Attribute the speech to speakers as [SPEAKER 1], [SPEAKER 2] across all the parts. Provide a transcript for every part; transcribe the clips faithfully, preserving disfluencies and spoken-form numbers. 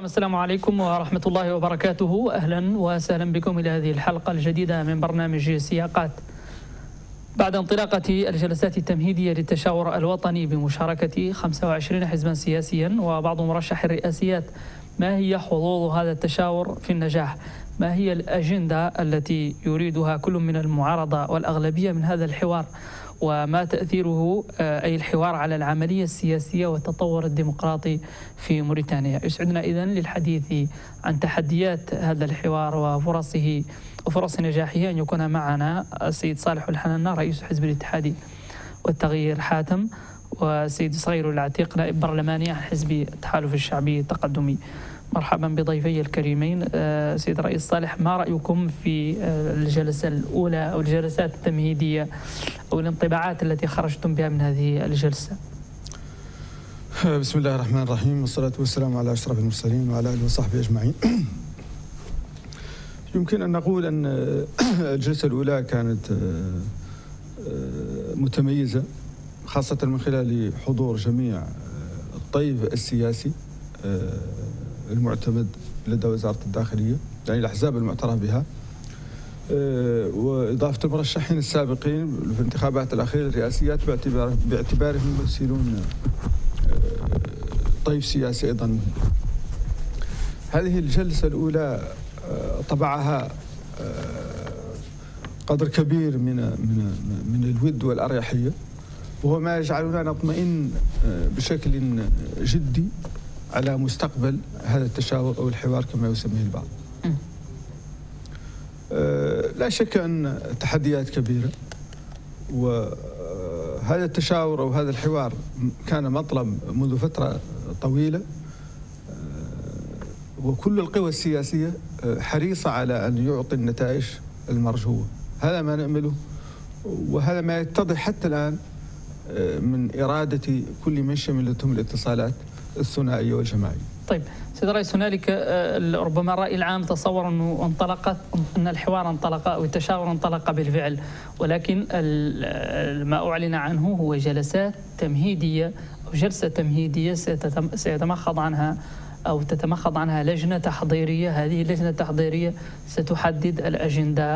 [SPEAKER 1] السلام عليكم ورحمة الله وبركاته. أهلا وسهلا بكم إلى هذه الحلقة الجديدة من برنامج سياقات. بعد انطلاقة الجلسات التمهيدية للتشاور الوطني بمشاركة خمسة وعشرين حزبا سياسيا وبعض مرشح الرئاسيات، ما هي حظوظ هذا التشاور في النجاح؟ ما هي الأجندة التي يريدها كل من المعارضة والأغلبية من هذا الحوار؟ وما تأثيره أي الحوار على العملية السياسية والتطور الديمقراطي في موريتانيا؟ يسعدنا إذن للحديث عن تحديات هذا الحوار وفرصه وفرص نجاحه أن يكون معنا السيد صالح الحنانة رئيس حزب الاتحاد والتغيير حاتم، والسيد صغير العتيق نائب برلماني عن حزب التحالف الشعبي التقدمي. مرحبا بضيفي الكريمين. سيد رئيس صالح، ما رأيكم في الجلسة الأولى أو الجلسات التمهيدية أو الانطباعات التي خرجتم بها من هذه الجلسة؟
[SPEAKER 2] بسم الله الرحمن الرحيم، والصلاة والسلام على أشرف المرسلين وعلى آله وصحبه أجمعين. يمكن أن نقول أن الجلسة الأولى كانت متميزة، خاصة من خلال حضور جميع الطيف السياسي المعتمد لدى وزارة الداخلية، يعني الأحزاب المعترف بها، وإضافة المرشحين السابقين في الانتخابات الأخيرة الرئاسيات باعتبار باعتبارهم يمثلون طيف سياسي أيضا. هذه الجلسة الأولى طبعها قدر كبير من من من الود والأريحية، وهو ما يجعلنا نطمئن بشكل جدي على مستقبل هذا التشاور أو الحوار كما يسميه البعض. لا شك أن تحديات كبيرة، وهذا التشاور أو هذا الحوار كان مطلب منذ فترة طويلة، وكل القوى السياسية حريصة على أن يعطي النتائج المرجوة. هذا ما نأمله، وهذا ما يتضح حتى الآن من إرادة كل من شملتهم الاتصالات الثنائية والجماعية.
[SPEAKER 1] طيب سيد الرئيس، هنالك ربما الرأي العام تصور أنه انطلقت أن الحوار انطلق أو التشاور انطلق بالفعل، ولكن ما أعلن عنه هو جلسات تمهيدية أو جلسة تمهيدية سيتمخض عنها أو تتمخض عنها لجنة تحضيرية. هذه اللجنة التحضيرية ستحدد الأجندة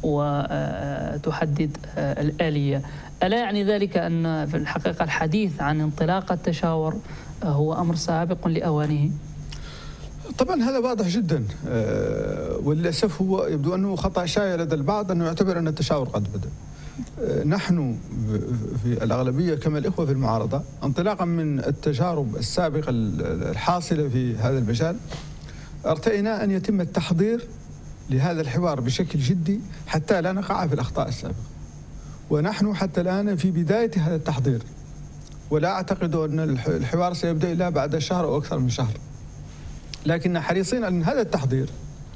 [SPEAKER 1] وتحدد الآلية. ألا يعني ذلك أن في الحقيقة الحديث عن انطلاق التشاور هو أمر سابق لأوانه؟
[SPEAKER 2] طبعا هذا واضح جدا، وللأسف هو يبدو أنه خطأ شائع لدى البعض أنه يعتبر أن التشاور قد بدأ. نحن في الأغلبية كما الإخوة في المعارضة، انطلاقا من التجارب السابقة الحاصلة في هذا المجال، ارتئينا أن يتم التحضير لهذا الحوار بشكل جدي حتى لا نقع في الأخطاء السابقة. ونحن حتى الآن في بداية هذا التحضير، ولا أعتقد أن الحوار سيبدأ إلا بعد شهر أو أكثر من شهر، لكن حريصين أن هذا التحضير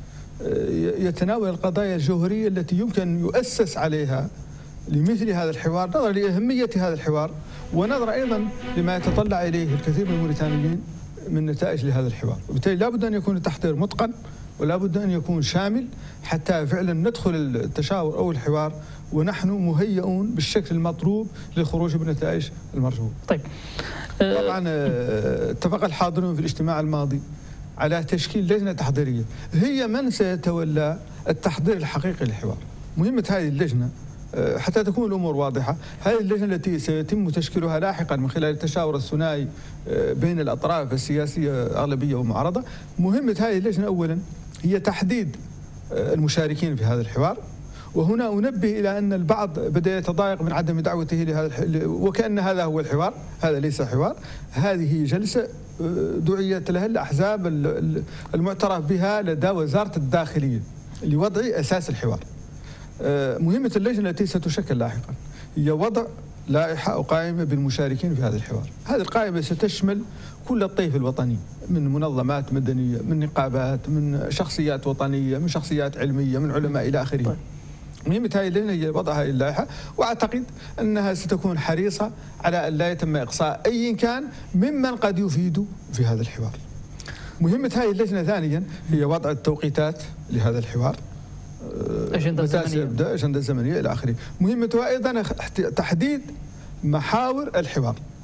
[SPEAKER 2] يتناول القضايا الجوهرية التي يمكن أن يؤسس عليها لمثل هذا الحوار، نظرا لأهمية هذا الحوار، ونظرا أيضا لما يتطلع إليه الكثير من الموريتانيين من نتائج لهذا الحوار. وبالتالي لا بد أن يكون التحضير متقن، ولا بد أن يكون شامل حتى فعلا ندخل التشاور أو الحوار ونحن مهيئون بالشكل المطلوب للخروج بنتائج المرجوة.
[SPEAKER 1] طيب
[SPEAKER 2] طبعا اتفق الحاضرون في الاجتماع الماضي على تشكيل لجنة تحضيرية هي من سيتولى التحضير الحقيقي للحوار. مهمة هذه اللجنة حتى تكون الأمور واضحة، هذه اللجنة التي سيتم تشكيلها لاحقا من خلال التشاور الثنائي بين الأطراف السياسية أغلبية ومعارضة، مهمة هذه اللجنة أولا هي تحديد المشاركين في هذا الحوار. وهنا أنبه إلى أن البعض بدأ يتضايق من عدم دعوته لهذا وكأن هذا هو الحوار. هذا ليس حوار، هذه جلسة دعيت لها الأحزاب المعترف بها لدى وزارة الداخلية لوضع أساس الحوار. مهمة اللجنة التي ستشكل لاحقا هي وضع لائحة أو قائمة بالمشاركين في هذا الحوار. هذه القائمة ستشمل كل الطيف الوطني، من منظمات مدنية، من نقابات، من شخصيات وطنية، من شخصيات علمية، من علماء إلى آخره. مهمة هذه اللجنة هي وضع هذه اللائحة، وأعتقد أنها ستكون حريصة على أن لا يتم إقصاء أي كان ممن قد يفيد في هذا الحوار. مهمة هذه اللجنة ثانيا هي وضع التوقيتات لهذا الحوار،
[SPEAKER 1] أجندة زمنية
[SPEAKER 2] أجندة زمنية إلى آخره. مهمتها أيضا تحديد محاور الحوار،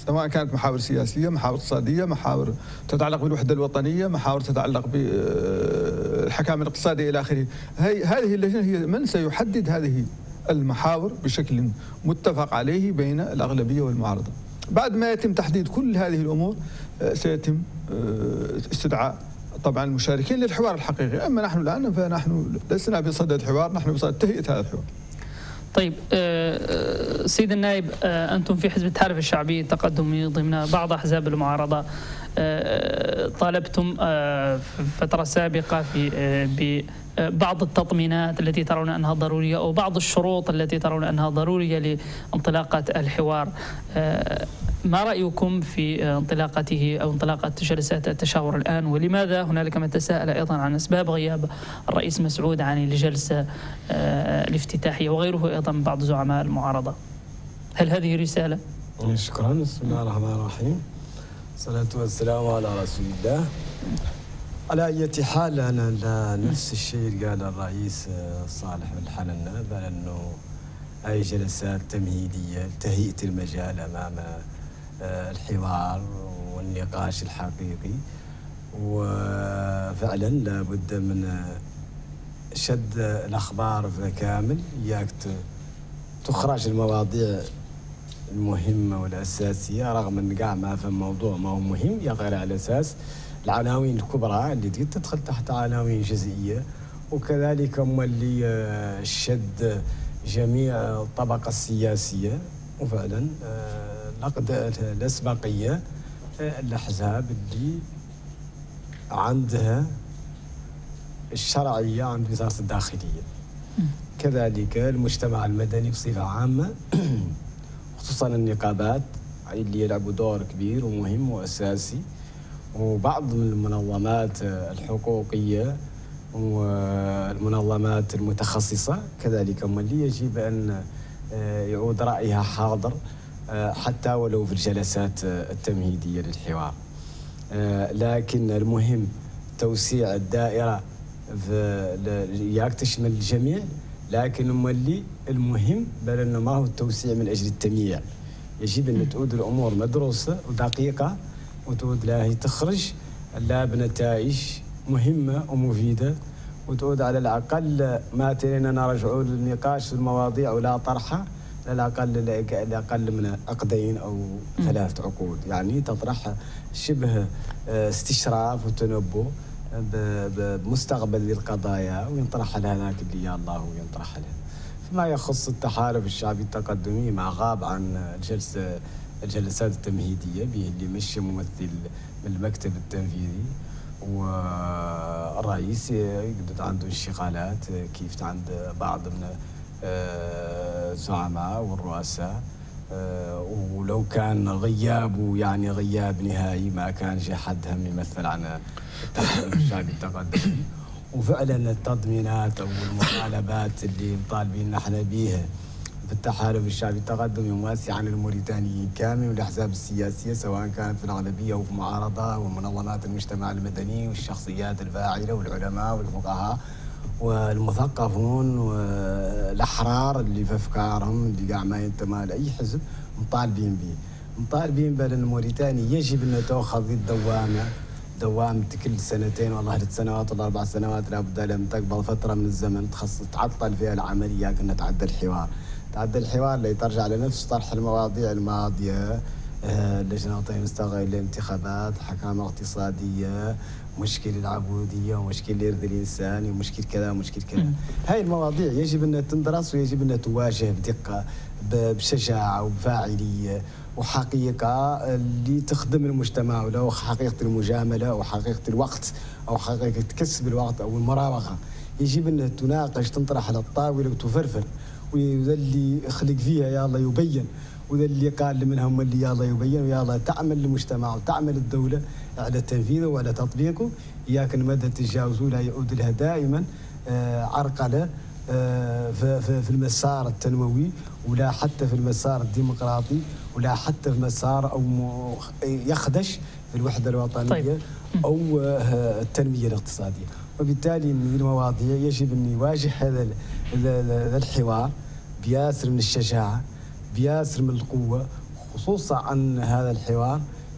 [SPEAKER 2] سواء كانت محاور سياسيه، محاور اقتصاديه، محاور تتعلق بالوحده الوطنيه، محاور تتعلق بالحكام الاقتصاديه الى اخره. هي هذه اللجنه هي من سيحدد هذه المحاور بشكل متفق عليه بين الاغلبيه والمعارضه. بعد ما يتم تحديد كل هذه الامور سيتم استدعاء طبعا المشاركين للحوار الحقيقي. اما نحن الان فنحن لسنا بصدد الحوار، نحن بصدد تهيئه هذا الحوار.
[SPEAKER 1] طيب سيد النائب، أنتم في حزب التحالف الشعبي التقدمي ضمن بعض أحزاب المعارضة طالبتم في فترة سابقة في ببعض التطمينات التي ترون أنها ضرورية أو بعض الشروط التي ترون أنها ضرورية لانطلاقة الحوار. ما رأيكم في انطلاقته أو انطلاقة جلسات التشاور الآن، ولماذا هنالك من تساءل أيضا عن أسباب غياب الرئيس مسعود عن الجلسة الافتتاحية وغيره أيضا من بعض زعماء المعارضة؟ هل هذه رسالة؟
[SPEAKER 3] شكرا. بسم الله الرحمن الرحيم، الصلاة والسلام على رسول الله. على أي حال أنا نفس الشيء قال الرئيس صالح الحننة، بل أنه أي جلسات تمهيدية لتهيئة المجال أمام الحوار والنقاش الحقيقي، وفعلا لابد من شد الأخبار كامل، إياك تخرج المواضيع المهمة والأساسية، رغم أن قاع ما في موضوع ما هو مهم يغير على أساس العناوين الكبرى اللي تدخل تحت عناوين جزئية، وكذلك هم اللي شد جميع الطبقة السياسية، وفعلا نقد الأسبقية الأحزاب اللي عندها الشرعية عند وزارة الداخلية، كذلك المجتمع المدني بصفة عامة، خصوصا النقابات اللي يلعبوا دور كبير ومهم وأساسي، وبعض من المنظمات الحقوقية والمنظمات المتخصصة كذلك هم اللي يجب أن يعود رأيها حاضر حتى ولو في الجلسات التمهيدية للحوار. لكن المهم توسيع الدائرة ياك تشمل الجميع، لكن هم اللي المهم بل أنه ما هو التوسيع من أجل التمييع، يجب أن تعود الأمور مدروسة ودقيقة وتعود لها تخرج لا بنتائج مهمة ومفيدة، وتعود على الأقل ما ترينا نرجعوا للنقاش في المواضيع ولا طرحها على الأقل الأقل من عقدين أو ثلاثة عقود، يعني تطرح شبه استشراف وتنبؤ بمستقبل للقضايا وينطرح لها ذاك اللي يا الله وينطرح لها. فيما يخص التحالف الشعبي التقدمي ما غاب عن الجلسة الجلسات التمهيدية به اللي مشي ممثل من المكتب التنفيذي، والرئيس يقدر عنده انشغالات كيف عند بعض من الزعماء والرؤساء، ولو كان غيابه يعني غياب نهائي ما كان جا حد هم يمثل عن التحالف الشعبي التقدمي. وفعلا التضمينات او المطالبات اللي مطالبين نحن بيها في التحالف الشعبي التقدمي ومواسي عن الموريتانيين كامل والاحزاب السياسيه سواء كانت في الاغلبيه او في المعارضه، ومنظمات المجتمع المدني والشخصيات الفاعله والعلماء والفقهاء والمثقفون والاحرار اللي في افكارهم اللي قاع ما ينتمى لاي حزب مطالبين به. مطالبين بان موريتانيا يجب ان تاخذ الدوامه دوامة كل سنتين والله ثلاث سنوات ولا اربع سنوات لابد لم تقبل فتره من الزمن تخص تعطل فيها العمليه كنا تعدى الحوار. تعدى الحوار اللي ترجع لنفس طرح المواضيع الماضيه، اللجنه الوطنيه المستقله للانتخابات، حكامه اقتصاديه، مشكل العبوديه ومشكل الارث الانساني ومشكل كذا ومشكل كذا. هاي المواضيع يجب ان تندرس ويجب ان تواجه بدقه بشجاعه وبفاعليه وحقيقة اللي تخدم المجتمع، ولو حقيقة المجاملة أو حقيقة الوقت أو حقيقة كسب الوقت أو المراوغة، يجب أن تناقش تنطرح على الطاولة وتفرفر، وذا اللي يخلق فيها يا الله يبين، وذا اللي قال منهم اللي يا الله يبين، ويا الله تعمل المجتمع وتعمل الدولة على تنفيذه وعلى تطبيقه، إياك مدى تتجاوزوا لا يعود لها دائما عرقلة في المسار التنموي ولا حتى في المسار الديمقراطي ولا حتى في مسار أو يخدش في الوحدة الوطنية. طيب. أو التنمية الاقتصادية. وبالتالي من المواضيع يجب أن يواجه هذا الحوار بياسر من الشجاعة، بياسر من القوة، خصوصا أن هذا الحوار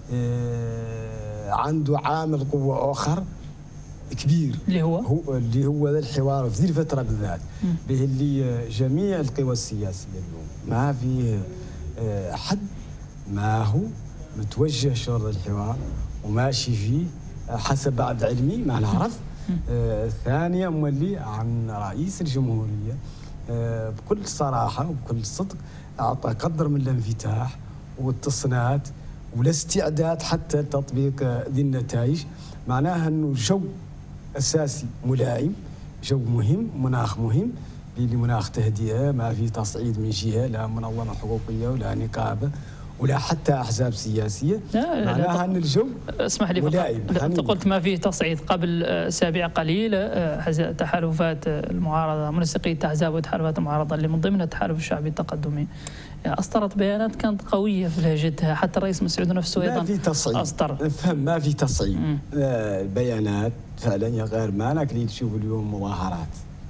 [SPEAKER 3] عنده عامل قوة آخر كبير
[SPEAKER 1] اللي هو
[SPEAKER 3] هو اللي هو ذا الحوار في ذي الفترة بالذات به اللي جميع القوى السياسية اليوم ما فيه أحد ما هو متوجه شر الحوار وماشي فيه حسب بعد علمي ما نعرف. آه ثانيا مولي عن رئيس الجمهورية آه بكل صراحة وبكل صدق أعطى قدر من الانفتاح والتصنيعات والاستعداد حتى لتطبيق ذي النتائج. معناها أنه جو أساسي ملائم، جو مهم، مناخ مهم اللي مناخ تهدئة، ما في تصعيد من جهة لا منظمة حقوقية ولا نقابة ولا حتى احزاب سياسيه. معناها ان الجو
[SPEAKER 1] اسمح لي فقط، انت قلت ما فيه تصعيد. قبل اسابيع قليله تحالفات المعارضه، منسقي احزاب وتحالفات المعارضه اللي من ضمنها التحالف الشعبي التقدمي اصدرت بيانات كانت قويه في لهجتها، حتى الرئيس مسعود نفسه ايضا
[SPEAKER 3] ما في تصعيد
[SPEAKER 1] اصدر.
[SPEAKER 3] فهم ما في تصعيد. البيانات فعلا يا غير مانك اللي تشوف اليوم مظاهرات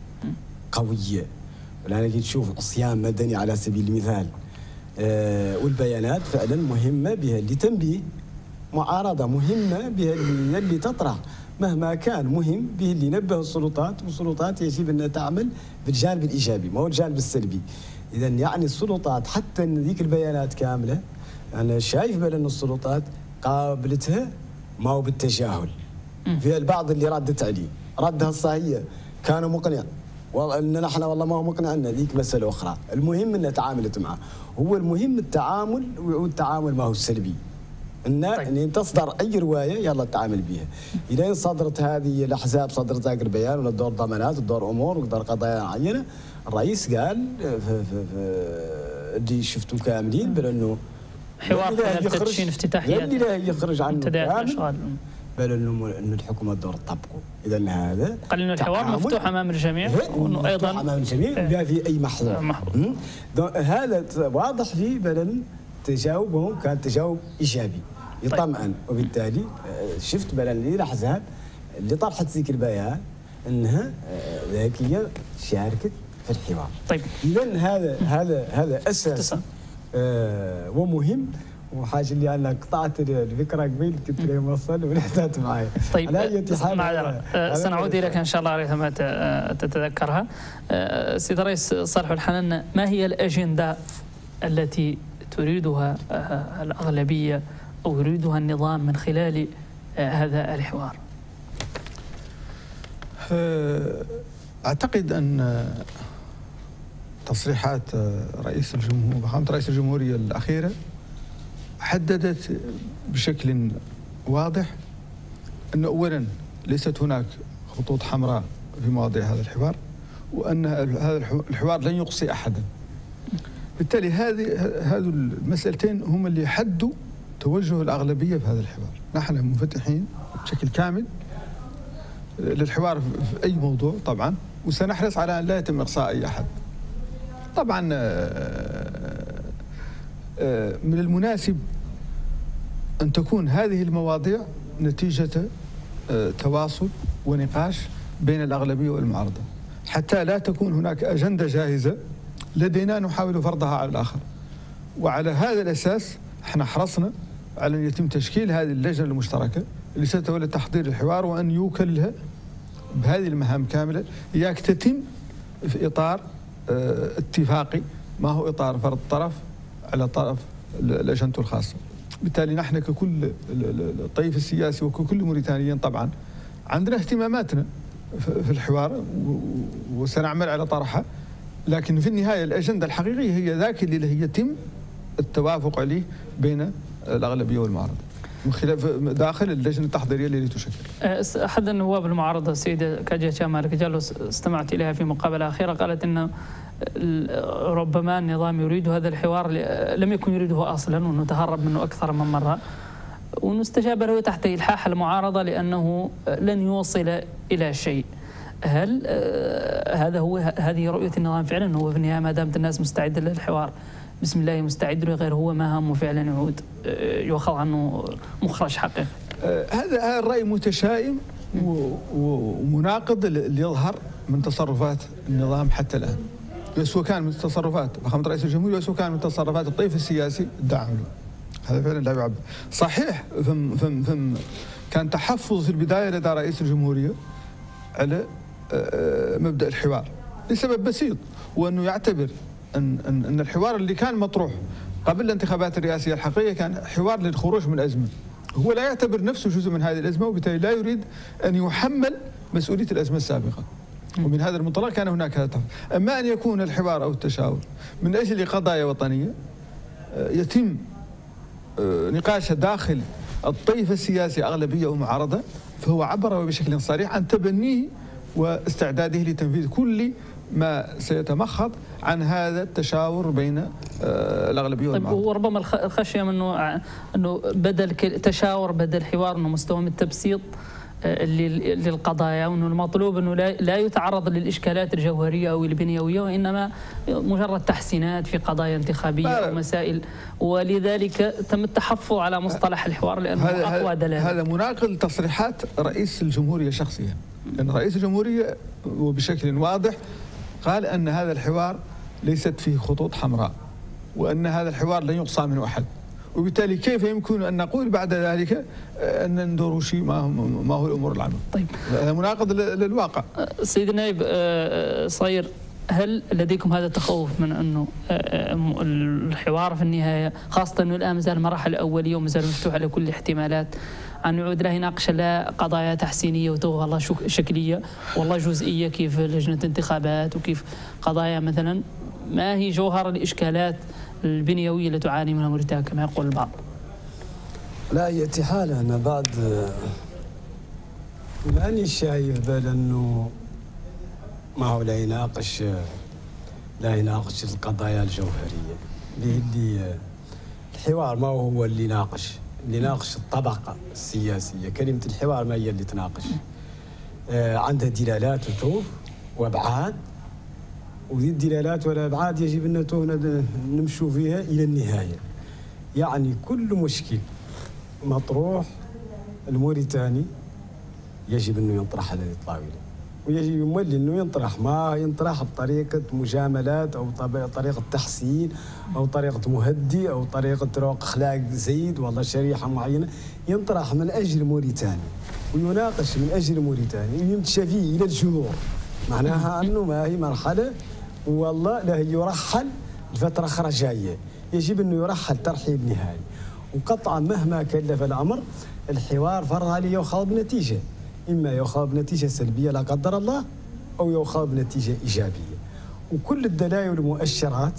[SPEAKER 3] قويه ولا تشوف عصيان مدني على سبيل المثال. آه والبيانات فعلا مهمه بها اللي تنبيه، معارضه مهمه بها اللي, اللي تطرح مهما كان مهم به اللي ينبه السلطات، والسلطات يجب انها تعمل بالجانب الايجابي ما هو الجانب السلبي. اذا يعني السلطات حتى ان ذيك البيانات كامله انا شايف بان السلطات قابلتها ما هو بالتجاهل. في البعض اللي ردت عليه ردها الصحيح كانوا مقنع، والله ان نحن والله ما هو مقنع لنا ذيك مساله اخرى، المهم انها تعاملت معه. هو المهم التعامل، والتعامل ما هو السلبي. ان طيب. ان تصدر اي روايه يلا تعامل بها. الى صدرت هذه الاحزاب صدرت ذاك البيان ولا دور ضمانات ودور امور ودور قضايا معينه، الرئيس قال في في في اللي شفتوا كاملين بانه
[SPEAKER 1] حوار تدشين افتتاحيات
[SPEAKER 3] اللي لا يخرج عنه
[SPEAKER 1] كامل
[SPEAKER 3] بل انه انه الحكومه دور تطبقه. اذا هذا
[SPEAKER 1] قال انه الحوار مفتوح امام الجميع
[SPEAKER 3] وانه ايضا امام الجميع وما في اي محظور. هذا واضح فيه بل تجاوبهم كان تجاوب ايجابي يطمئن. وبالتالي شفت بل الاحزاب اللي طرحت ذيك البيان انها ذكيه شاركت في الحوار.
[SPEAKER 1] طيب
[SPEAKER 3] اذا هذا هذا هذا اساس آه ومهم. وحاجه اللي انا قطعت الفكره قبل كنت لي موصل ولحتات معي.
[SPEAKER 1] طيب معذره سنعود اليك ان شاء الله ريثما تتذكرها. سيد الرئيس صالح الحنان، ما هي الاجنده التي تريدها الاغلبيه او يريدها النظام من خلال هذا الحوار؟
[SPEAKER 2] اعتقد ان تصريحات رئيس الجمهوريه فخامه رئيس الجمهوريه الاخيره حددت بشكل واضح أن أولا ليست هناك خطوط حمراء في مواضيع هذا الحوار، وأن هذا الحوار لن يقصي أحدا. بالتالي هذه هذه المسألتين هم اللي حدوا توجه الأغلبية في هذا الحوار. نحن منفتحين بشكل كامل للحوار في أي موضوع طبعا، وسنحرص على أن لا يتم إقصاء أي أحد. طبعا من المناسب أن تكون هذه المواضيع نتيجة تواصل ونقاش بين الأغلبية والمعارضة، حتى لا تكون هناك أجندة جاهزة لدينا نحاول فرضها على الآخر. وعلى هذا الأساس احنا حرصنا على أن يتم تشكيل هذه اللجنة المشتركة اللي ستولي تحضير الحوار، وأن يوكل لها بهذه المهام كاملة، إياك تتم في إطار اتفاقي ما هو إطار فرض طرف على طرف الأجندة الخاصة. بالتالي نحن ككل الطيف السياسي وككل موريتانيين طبعا عندنا اهتماماتنا في الحوار وسنعمل على طرحها، لكن في النهاية الأجندة الحقيقية هي ذاك اللي هي يتم التوافق عليه بين الأغلبية والمعارضة من خلال داخل اللجنة التحضيرية اللي تشكل.
[SPEAKER 1] أحد النواب المعارضة السيدة كاجيا شامالك جالو استمعت إليها في مقابلة أخيرة قالت أنه ربما النظام يريد هذا الحوار لم يكن يريده أصلا، وأنه تهرب منه أكثر من مرة، وأنه استجاب له تحت إلحاح المعارضة لأنه لن يوصل إلى شيء. هل هذا هو هذه رؤية النظام فعلا؟ أنه في النهاية ما دامت الناس مستعدة للحوار بسم الله مستعد له، غير هو ما همه فعلا يعود يؤخذ عنه مخرج حقيقي؟
[SPEAKER 2] هذا هذا الرأي متشائم ومناقض اللي يظهر من تصرفات النظام حتى الآن. سواء كان من تصرفات فخامة رئيس الجمهورية سواء كان من تصرفات الطيف السياسي الداعم له. هذا فعلا لا يعبر. صحيح فم فم فم كان تحفظ في البداية لدى رئيس الجمهورية على مبدأ الحوار لسبب بسيط، وأنه يعتبر أن أن أن الحوار اللي كان مطروح قبل الانتخابات الرئاسية الحقيقية كان حوار للخروج من الأزمة. هو لا يعتبر نفسه جزء من هذه الأزمة، وبالتالي لا يريد أن يحمل مسؤولية الأزمة السابقة. ومن هذا المنطلق كان هناك هذا. أما أن يكون الحوار أو التشاور من أجل قضايا وطنية يتم نقاشها داخل الطيف السياسي أغلبية ومعارضة، فهو عبر بشكل صريح عن تبنيه واستعداده لتنفيذ كل ما سيتمخض عن هذا التشاور بين الأغلبية والمعارضة.
[SPEAKER 1] طيب، وربما الخشية منه أنه بدل تشاور بدل حوار، أنه مستوى من التبسيط للقضايا، وأنه المطلوب أنه لا يتعرض للإشكالات الجوهرية أو البنيوية، وإنما مجرد تحسينات في قضايا انتخابية أو مسائل، ولذلك تم التحفظ على مصطلح الحوار لأنه أقوى دلالة.
[SPEAKER 2] هذا مناقض تصريحات رئيس الجمهورية شخصيا، لأن رئيس الجمهورية وبشكل واضح قال أن هذا الحوار ليست فيه خطوط حمراء، وأن هذا الحوار لن يقصى منه أحد، وبالتالي كيف يمكن أن نقول بعد ذلك أن ندور شيء ما هو, ما هو الأمور العامة.
[SPEAKER 1] طيب،
[SPEAKER 2] هذا مناقض للواقع.
[SPEAKER 1] سيد النائب صاير، هل لديكم هذا التخوف من أنه الحوار في النهاية، خاصة أنه الآن مازال المراحل الأولية ومازال مفتوح على كل الاحتمالات، أن يعود لا يناقش لا قضايا تحسينية وتوغى والله شكلية والله جزئية كيف لجنة انتخابات، وكيف قضايا مثلا ما هي جوهر الإشكالات البنيوية اللي تعاني منها موريتانيا كما يقول البعض؟
[SPEAKER 3] لا أي حال أنا بعد ماني شايف بال أنه ما هو لا يناقش لا يناقش القضايا الجوهرية اللي الحوار ما هو اللي يناقش اللي يناقش الطبقة السياسية. كلمة الحوار ما هي اللي تناقش، آه عندها دلالات وتوف وأبعاد، وذي الدلالات والأبعاد يجب أن نمشوا فيها إلى النهاية. يعني كل مشكل مطروح الموريتاني يجب أنه ينطرح على الطاولة، ويجب يمل أنه ينطرح ما ينطرح بطريقة مجاملات أو طريقة تحسين أو طريقة مهدي أو طريقة روق أخلاق زيد والله شريحة معينة، ينطرح من أجل موريتانيا ويناقش من أجل موريتانيا ويمشي فيه إلى الجذور. معناها أنه ما هي مرحلة والله لا يرحل لفترة أخرى جاية، يجب أنه يرحل ترحيل نهائي. وقطعا مهما كلف الأمر الحوار فرض عليه يؤخذ بنتيجة، إما يؤخذ بنتيجة سلبية لا قدر الله أو يؤخذ بنتيجة إيجابية. وكل الدلائل والمؤشرات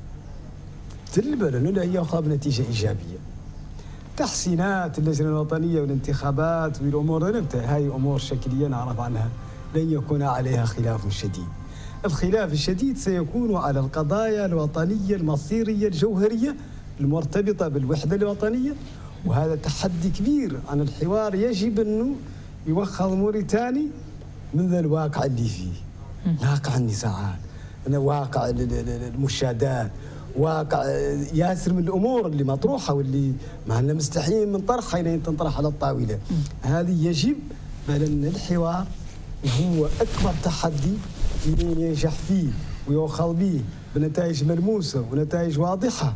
[SPEAKER 3] تدل أنه لا يؤخذ بنتيجة إيجابية. تحسينات اللجنة الوطنية والانتخابات والأمور هاي أمور شكلية نعرف عنها لن يكون عليها خلاف شديد. الخلاف الشديد سيكون على القضايا الوطنية المصيرية الجوهرية المرتبطة بالوحدة الوطنية، وهذا تحدي كبير عن الحوار يجب أنه يوخذ موريتاني من ذا الواقع اللي فيه، واقع النزاعات، واقع المشادات، واقع ياسر من الأمور اللي مطروحة واللي معنا مستحيل من طرحها إلى أن تنطرح على الطاولة. هذه يجب بل أن الحوار هو أكبر تحدي اللي ينجح فيه ويؤخذ به بنتائج ملموسة ونتائج واضحة.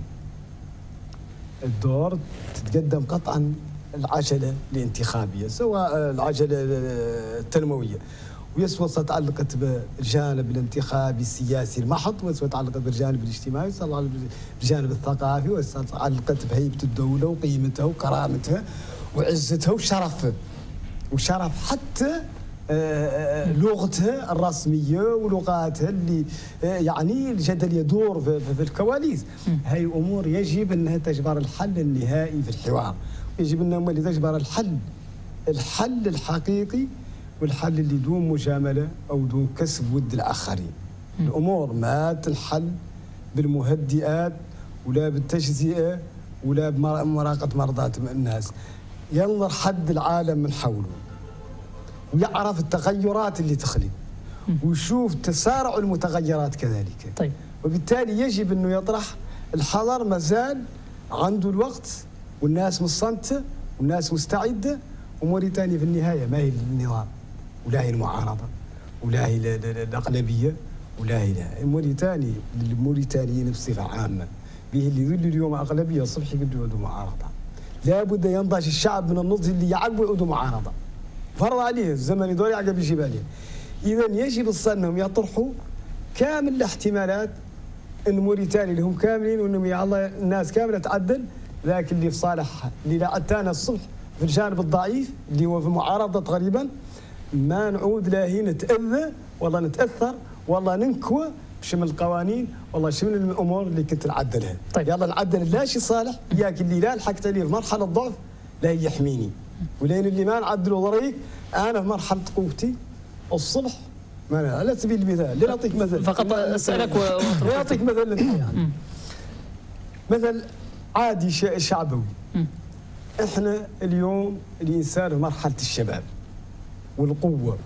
[SPEAKER 3] الدور تتقدم قطعا العجلة الانتخابية سواء العجلة التنموية ويسوى تعلقت بالجانب الانتخابي السياسي المحض، ويسوى تعلقت بالجانب الاجتماعي، ويسوى بالجانب الثقافي، ويسوى تعلقت بهيبة الدولة وقيمتها وكرامتها وعزتها وشرفها وشرف حتى لغتها الرسمية ولغاتها اللي يعني الجدل يدور في الكواليس. هاي أمور يجب أنها تجبر الحل النهائي في الحوار، يجب أنها تجبر الحل الحل الحقيقي والحل اللي دون مجاملة أو دون كسب ود الآخرين. الأمور ما تنحل بالمهدئات ولا بالتجزئة ولا بمراقة مرضات الناس. ينظر حد العالم من حوله ويعرف التغيرات اللي تخلق ويشوف تسارع المتغيرات كذلك.
[SPEAKER 1] طيب.
[SPEAKER 3] وبالتالي يجب أنه يطرح الحذر، مازال عنده الوقت والناس مصنته والناس مستعدة، وموريتانيا في النهاية ما هي النظام ولا هي المعارضة ولا هي الأغلبية ولا اله. موريتاني الموريتانيين بصفه عامه به اللي يذلوا اليوم اغلبيه الصبح يقدروا يعودوا معارضه. لابد ينضج الشعب من النضج اللي يعقبوا يعودوا معارضه. فرض عليه الزمن يدور يعقب يجيب عليه. اذا يجب انهم يطرحوا كامل الاحتمالات ان موريتانيا اللي هم كاملين وانهم يا الله الناس كامله تعدل، لكن اللي في صالح اللي لعتانا الصبح في الجانب الضعيف اللي هو في المعارضه تقريبا ما نعود لا هي نتاذى والله نتاثر والله ننكوى بشمل القوانين والله شمل الامور اللي كنت نعدلها.
[SPEAKER 1] طيب.
[SPEAKER 3] يلا نعدل لا شيء صالح ياك اللي لا لحقت لي في مرحله الضعف لا يحميني، ولين اللي ما نعدله ضريق انا في مرحله قوتي الصبح. ما أنا على سبيل المثال لنعطيك مثل
[SPEAKER 1] فقط اسالك
[SPEAKER 3] و... لنعطيك مثل يعني مثل عادي شعبوي. احنا اليوم الانسان في مرحله الشباب والقوه.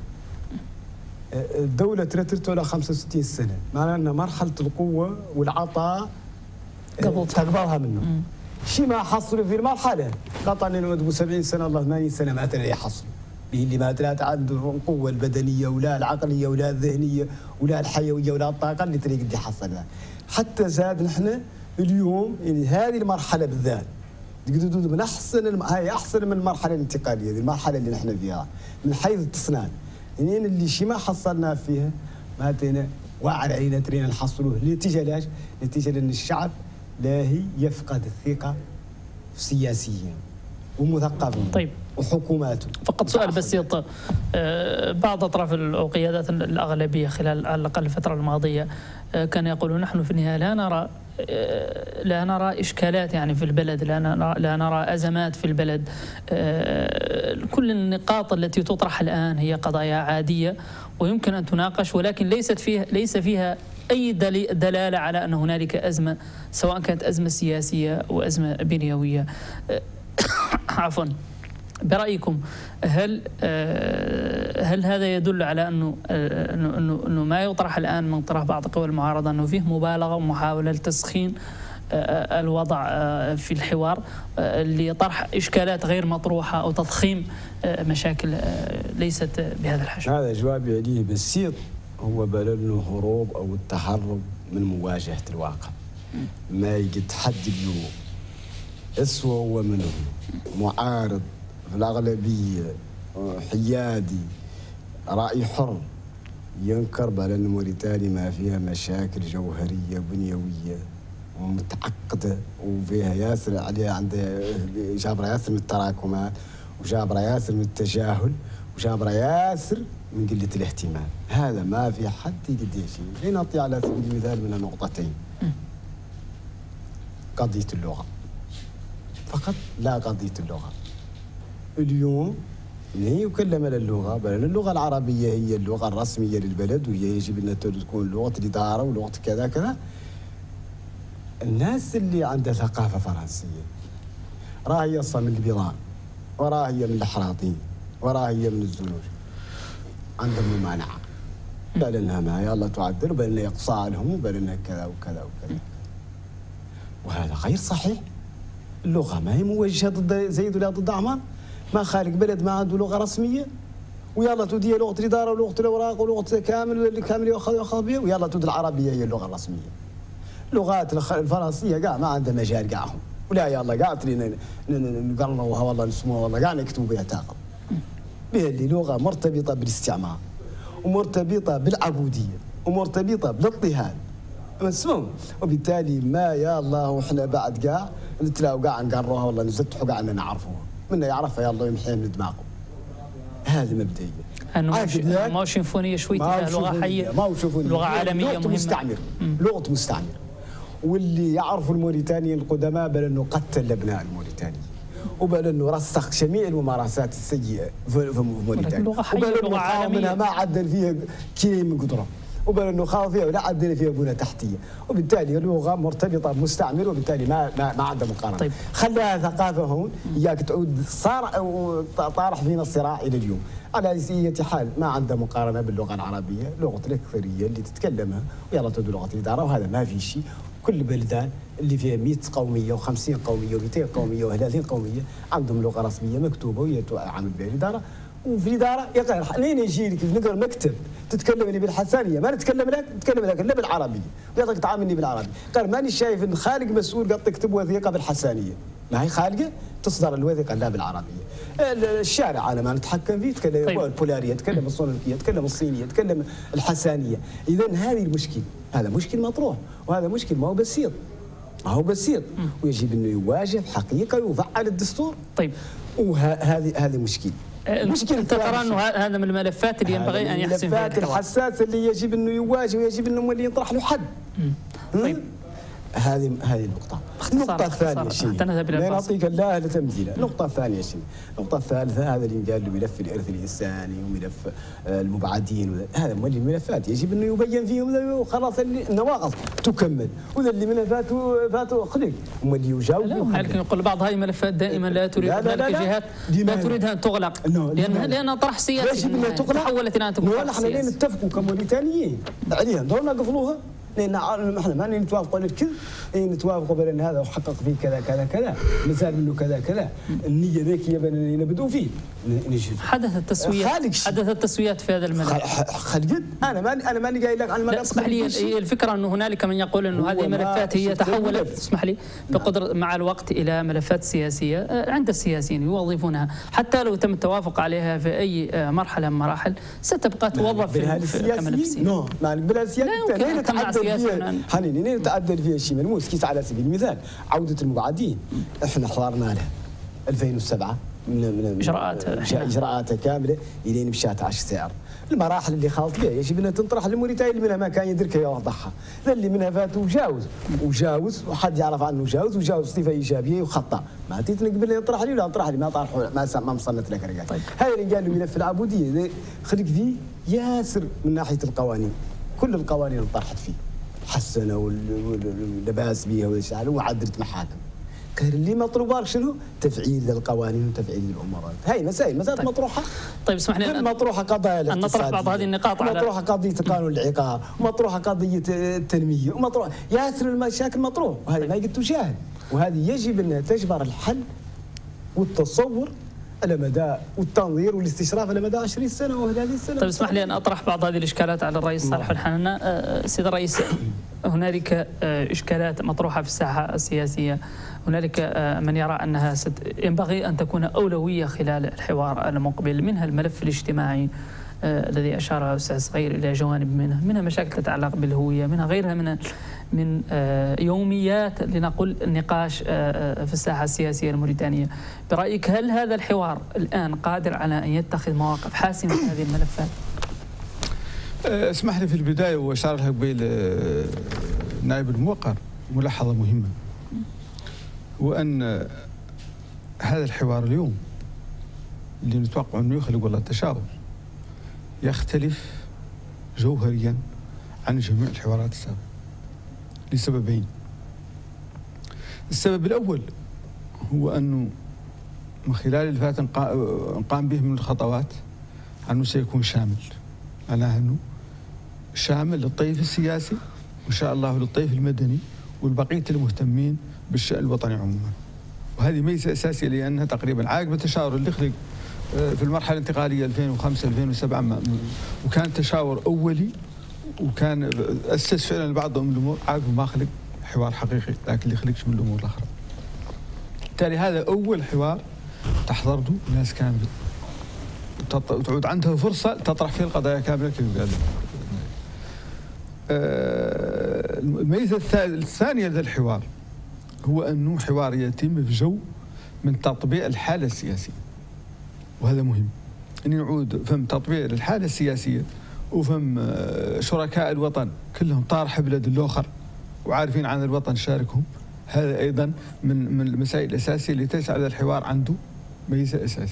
[SPEAKER 3] الدوله ترترت على خمسة وستين سنه، معناه ان مرحله القوه والعطاء تقبلها منه. شي ما حصلوا في المرحله قطعا انه سبعين سنه الله ثمانين سنه ما ترى يحصلوا. به اللي ما ترى عنده القوه البدنيه ولا العقليه ولا الذهنيه ولا الحيويه ولا الطاقه اللي ترى قد يحصلها. حتى زاد نحن اليوم يعني هذه المرحله بالذات من احسن هاي احسن من المرحله الانتقاليه، هذه المرحله اللي نحن فيها من حيث التصنيع. يعني اللي شي ما حصلنا فيها ما تينا واعر علينا ترينا نحصلوه. نتيجه لاش؟ نتيجه لان الشعب لاهي يفقد الثقه في سياسيين ومثقفين.
[SPEAKER 1] طيب.
[SPEAKER 3] وحكوماته.
[SPEAKER 1] فقط سؤال بسيط، بعض اطراف او قيادات الاغلبيه خلال على الاقل الفتره الماضيه كان يقولون نحن في النهايه لا نرى لا نرى اشكالات يعني في البلد، لا نرى لا نرى ازمات في البلد. كل النقاط التي تطرح الان هي قضايا عاديه ويمكن ان تناقش، ولكن ليست فيها ليس فيها اي دلاله على ان هنالك ازمه، سواء كانت ازمه سياسيه وازمه بنيويه. عفوا. برأيكم هل هل هذا يدل على انه انه انه ما يطرح الان من طرح بعض قوى المعارضه انه فيه مبالغه ومحاوله لتسخين الوضع في الحوار لطرح اشكالات غير مطروحه او تضخيم مشاكل ليست بهذا الحجم؟
[SPEAKER 3] هذا جوابي عليه بسيط، هو بلل هروب او التهرب من مواجهه الواقع. ما يجد حد اليوم اسوء هو منه معارض في الأغلبية حيادي رأي حر ينكر بأن موريتانيا ما فيها مشاكل جوهرية بنيوية ومتعقدة وفيها ياسر عليها عندها جابرة ياسر من التراكمات وجابرة ياسر من التجاهل وجابرة ياسر من قلة الاهتمام. هذا ما في حد يقدر شيء. لنعطي على سبيل المثال من نقطتين. قضية اللغة فقط، لا قضية اللغة. اليوم هي يكلم اللغة، بل اللغة العربية هي اللغة الرسمية للبلد وهي يجب أن تكون لغة الإدارة ولغة كذا كذا. الناس اللي عندها ثقافة فرنسية راهي أصلا من البيضان وراهي من الحراطين وراهي من الزنوج عندهم ممانعة، بل أنها ما يلا تعدل بل أنها يقصى لهم بل أنها كذا وكذا وكذا، وهذا غير صحيح. اللغة ما هي موجهة ضد زيد ولا ضد عمر. ما خالق بلد ما عنده لغة رسمية ويلا تودي لغة الإدارة ولغة الأوراق ولغة كامل واللي كامل يأخذ يأخذ بها ويلا تود العربية هي اللغة الرسمية. اللغات الفرنسية قاع ما عندها مجال قاعهم ولا يلا قاع ترينا نقرنوها والله نسموها والله قاع نكتبوا بها تاقل. بها اللي لغة مرتبطة بالاستعمار ومرتبطة بالعبودية ومرتبطة بالاضطهاد. مسموم، وبالتالي ما يا الله وإحنا بعد قاع نتلاقوا قاع نقروها والله نزتحوا قاع نعرفوها. من يعرفها يلا يمحيها من دماغه. هذه مبدئيا.
[SPEAKER 1] انه ما هو سيمفونيه شوي لغه حيه،
[SPEAKER 3] ما هو سيمفونيه،
[SPEAKER 1] لغه عالميه
[SPEAKER 3] لغة
[SPEAKER 1] مهمه.
[SPEAKER 3] مستعمر، لغه مستعمر. واللي يعرفوا الموريتانيين القدماء بل انه قتل ابناء الموريتانيين وبل انه رسخ جميع الممارسات السيئه في موريتانيا وبل انه خاف منها ما عدل فيها كلمه من قدره وبل انه خاف فيها ولا عدل فيها بنى تحتيه، وبالتالي اللغه مرتبطه بمستعمر وبالتالي ما ما, ما عندها مقارنه. طيب. خلاها ثقافه هون اياك تعود صار طارح فينا الصراع الى اليوم. على اي حال ما عندها مقارنه باللغه العربيه، لغه الاكثريه اللي تتكلمها ويلا تدو لغه الاداره، وهذا ما في شيء. كل البلدان اللي فيها مئة قوميه وخمسين قوميه ومئتين قوميه وثلاثين قوميه عندهم لغه رسميه مكتوبه وهي عامل بها الاداره، وفي الاداره يقرا لين يجي لك نقرا مكتب تتكلمني بالحسانيه، ما نتكلم لك نتكلم لك الا بالعربيه، ويعطيك تعاملني بالعربي. قال ماني شايف ان خالق مسؤول قد تكتب وثيقه بالحسانيه، ما هي خالقه تصدر الوثيقه لا بالعربيه. الشارع انا ما نتحكم فيه، تكلم طيب. البولاريه، تكلم الصنفيه، تكلم الصينيه، تكلم الحسانيه. اذا هذه المشكله، هذا مشكل مطروح، وهذا مشكل ما هو بسيط. ما هو بسيط، ويجب انه يواجه حقيقه ويفعل الدستور.
[SPEAKER 1] طيب
[SPEAKER 3] وهذه هذه مشكله.
[SPEAKER 1] المشكلة أنت ترى أنه هذا من الملفات اللي ينبغي أن يحسم فيها
[SPEAKER 3] الملفات الحساسة اللي يجب أنه يواجه ويجب أنه اللي يطرح له حد.
[SPEAKER 1] طيب
[SPEAKER 3] هذه هذه النقطة. النقطة الثانية شيء لا نعطيك الله لتمثيله. النقطة الثانية شيء. النقطة الثالثة هذا اللي قال له ملف الإرث الإنساني وملف المبعدين، هذا من الملفات يجب أنه يبين فيهم وخلاص النواقص تكمل، وذا اللي ملفات فاتوا خلق هم اللي يجاوبوا.
[SPEAKER 1] لا لكن يقول بعض هذه الملفات دائما لا تريد
[SPEAKER 3] لا لا لا
[SPEAKER 1] جهات لا تريدها أن تغلق لأن لأنها طرح سياسي.
[SPEAKER 3] يجب أنها تغلق.
[SPEAKER 1] تحولت إلى أن تكون طرح
[SPEAKER 3] سياسي. نحن نتفقوا كموريتانيين عليها دورنا قفلوها. لأن احنا ما نتوافقوا على الكذب، نتوافقوا بأن هذا وحقق فيه كذا كذا كذا، مازال منه كذا كذا، النية ذيك هي اللي نبدأوا فيه.
[SPEAKER 1] حدثت تسويات حدثت تسويات في هذا الملف.
[SPEAKER 3] خلقت انا ما انا ماني قايل لك عن الملف.
[SPEAKER 1] اسمح لي، الفكرة انه هنالك من يقول انه هذه الملفات هي تحولت اسمح لي بقدر مع الوقت الى ملفات سياسية عند السياسيين يوظفونها، حتى لو تم التوافق عليها في اي مرحلة من مراحل ستبقى توظف في كملف سياسي.
[SPEAKER 3] نو ما نقبلها سياسي. حنيني نتعدل فيها شيء ملموس. كيس على سبيل المثال عودة المبعدين، احنا حضرنا لها ألفين وسبعة من من
[SPEAKER 1] اجراءات
[SPEAKER 3] اجراءات كامله الين مشات على السعر. المراحل اللي خالط بها يجب انها تنطرح للموريتاني اللي منها ما كان يدركها يوضحها، اللي منها فات وجاوز وجاوز وحد يعرف عنه جاوز وجاوز صفه ايجابيه وخطا، ما تيت نقبل ينطرح لي ولا نطرح لي ما طرح ما ما مصنت لك رجال. طيب. هذا اللي قال له ملف العبوديه خلق فيه ياسر من ناحيه القوانين، كل القوانين اللي طرحت فيه حسنه واللباس بها والاشعال وعدلت محاكم. كان اللي مطلوب شنو؟ تفعيل القوانين وتفعيل الامورات، هاي مسائل مسائل طيب. مطروحه.
[SPEAKER 1] طيب اسمح لي
[SPEAKER 3] مطروحه قضايا
[SPEAKER 1] الاقتصاديه، نطرح بعض هذه النقاط على
[SPEAKER 3] مطروحه قضيه قانون العقاب، ومطروحه قضيه التنميه، ومطروح ياسر المشاكل مطروح، وهذه ما قد تشاهد، وهذه يجب انها تجبر الحل والتصور على مدى والتنظير والاستشراف على مدى عشرين سنه وثلاثين سنه.
[SPEAKER 1] طيب اسمح لي ان اطرح بعض هذه الاشكالات على الرئيس صالح الحنان. سيد الرئيس، هنالك اشكالات مطروحه في الساحه السياسيه، هنالك من يرى انها ينبغي ان تكون اولويه خلال الحوار المقبل، منها الملف الاجتماعي آه الذي اشار الاستاذ صغير الى جوانب منها، منها مشاكل تتعلق بالهويه، منها غيرها من من آه يوميات لنقول النقاش آه في الساحه السياسيه الموريتانيه. برايك هل هذا الحوار الان قادر على ان يتخذ مواقف حاسمه في هذه الملفات؟
[SPEAKER 2] اسمح لي في البدايه واشار لها قبيل النائب الموقر ملاحظه مهمه، وان هذا الحوار اليوم اللي نتوقع انه يخلق والله تشاور يختلف جوهريا عن جميع الحوارات السابقه لسببين. السبب الاول هو انه من خلال اللي فات نقام به من الخطوات انه سيكون شامل، معناها انه شامل للطيف السياسي وان شاء الله للطيف المدني والبقيه المهتمين بالشأن الوطني عموما. وهذه ميزه اساسيه لانها تقريبا عاقبه التشاور اللي خلق في المرحله الانتقاليه ألفين وخمسة ألفين وسبعة، وكان تشاور اولي وكان اسس فعلا بعض من الامور، عاقبه ما خلق حوار حقيقي لكن اللي خلقش من الامور الاخرى. بالتالي هذا اول حوار تحضرته ناس كامله وتعود عندها فرصه تطرح فيه القضايا كامله كما قال. الميزه الثانيه لهذا الحوار هو انه حوار يتم في جو من تطبيع الحاله السياسيه، وهذا مهم ان نعود فهم تطبيع الحاله السياسيه وفهم شركاء الوطن كلهم طارح بلد الاخر وعارفين عن الوطن شاركهم. هذا ايضا من من المسائل الاساسيه اللي تجعل الحوار عنده ميزه اساسيه.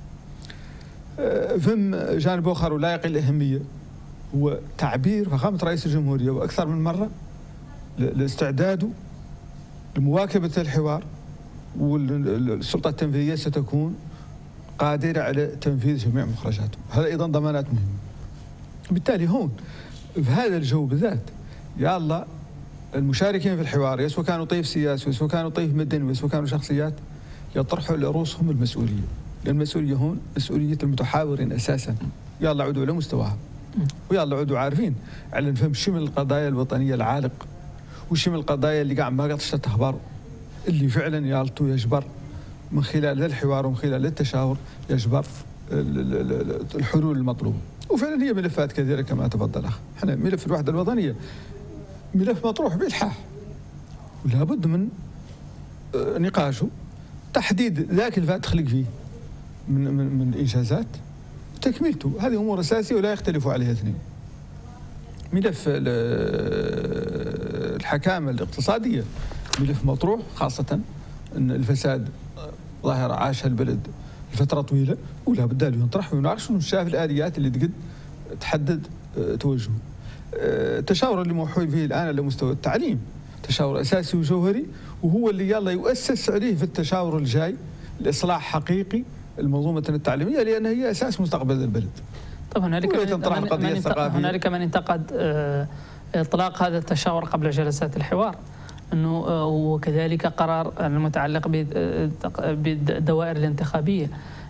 [SPEAKER 2] فهم جانب اخر ولا يقل اهميه هو تعبير فخامه رئيس الجمهوريه واكثر من مره لاستعداده لمواكبه الحوار، والسلطه التنفيذيه ستكون قادره على تنفيذ جميع مخرجاته، هذا ايضا ضمانات مهمه. بالتالي هون في هذا الجو بالذات يا الله المشاركين في الحوار سواء كانوا طيف سياسي وسواء كانوا طيف مدني وسواء كانوا شخصيات يطرحوا لرؤوسهم المسؤوليه، لان المسؤوليه هون مسؤوليه المتحاورين اساسا، يا الله عودوا على مستواها. ويلا عودوا عارفين على نفهم شو من القضايا الوطنيه العالق، وش من القضايا اللي قاعد ما قدرتش تخبر، اللي فعلا يالتو يجبر من خلال الحوار ومن خلال التشاور يجبر الحلول المطلوبه. وفعلا هي ملفات كثيره كما تفضل اخ. احنا ملف الوحده الوطنيه ملف مطروح بالحاح، ولا بد من نقاشه، تحديد ذاك الفات تخلق فيه من من من انجازات وتكملته. هذه امور اساسيه ولا يختلف عليها اثنين. ملف الحكامه الاقتصاديه ملف مطروح، خاصه ان الفساد ظاهره عاشها البلد لفتره طويله، ولا بد له ينطرح ويناقش ونشاف الاليات اللي تقد تحدد توجهه. التشاور اللي موحول فيه الان على مستوى التعليم تشاور اساسي وجوهري، وهو اللي يلا يؤسس عليه في التشاور الجاي لاصلاح حقيقي المنظومه التعليميه، لان هي اساس مستقبل البلد.
[SPEAKER 1] طب هنالك من, من هنالك من انتقد اطلاق هذا التشاور قبل جلسات الحوار، انه وكذلك قرار المتعلق بالدوائر الانتخابيه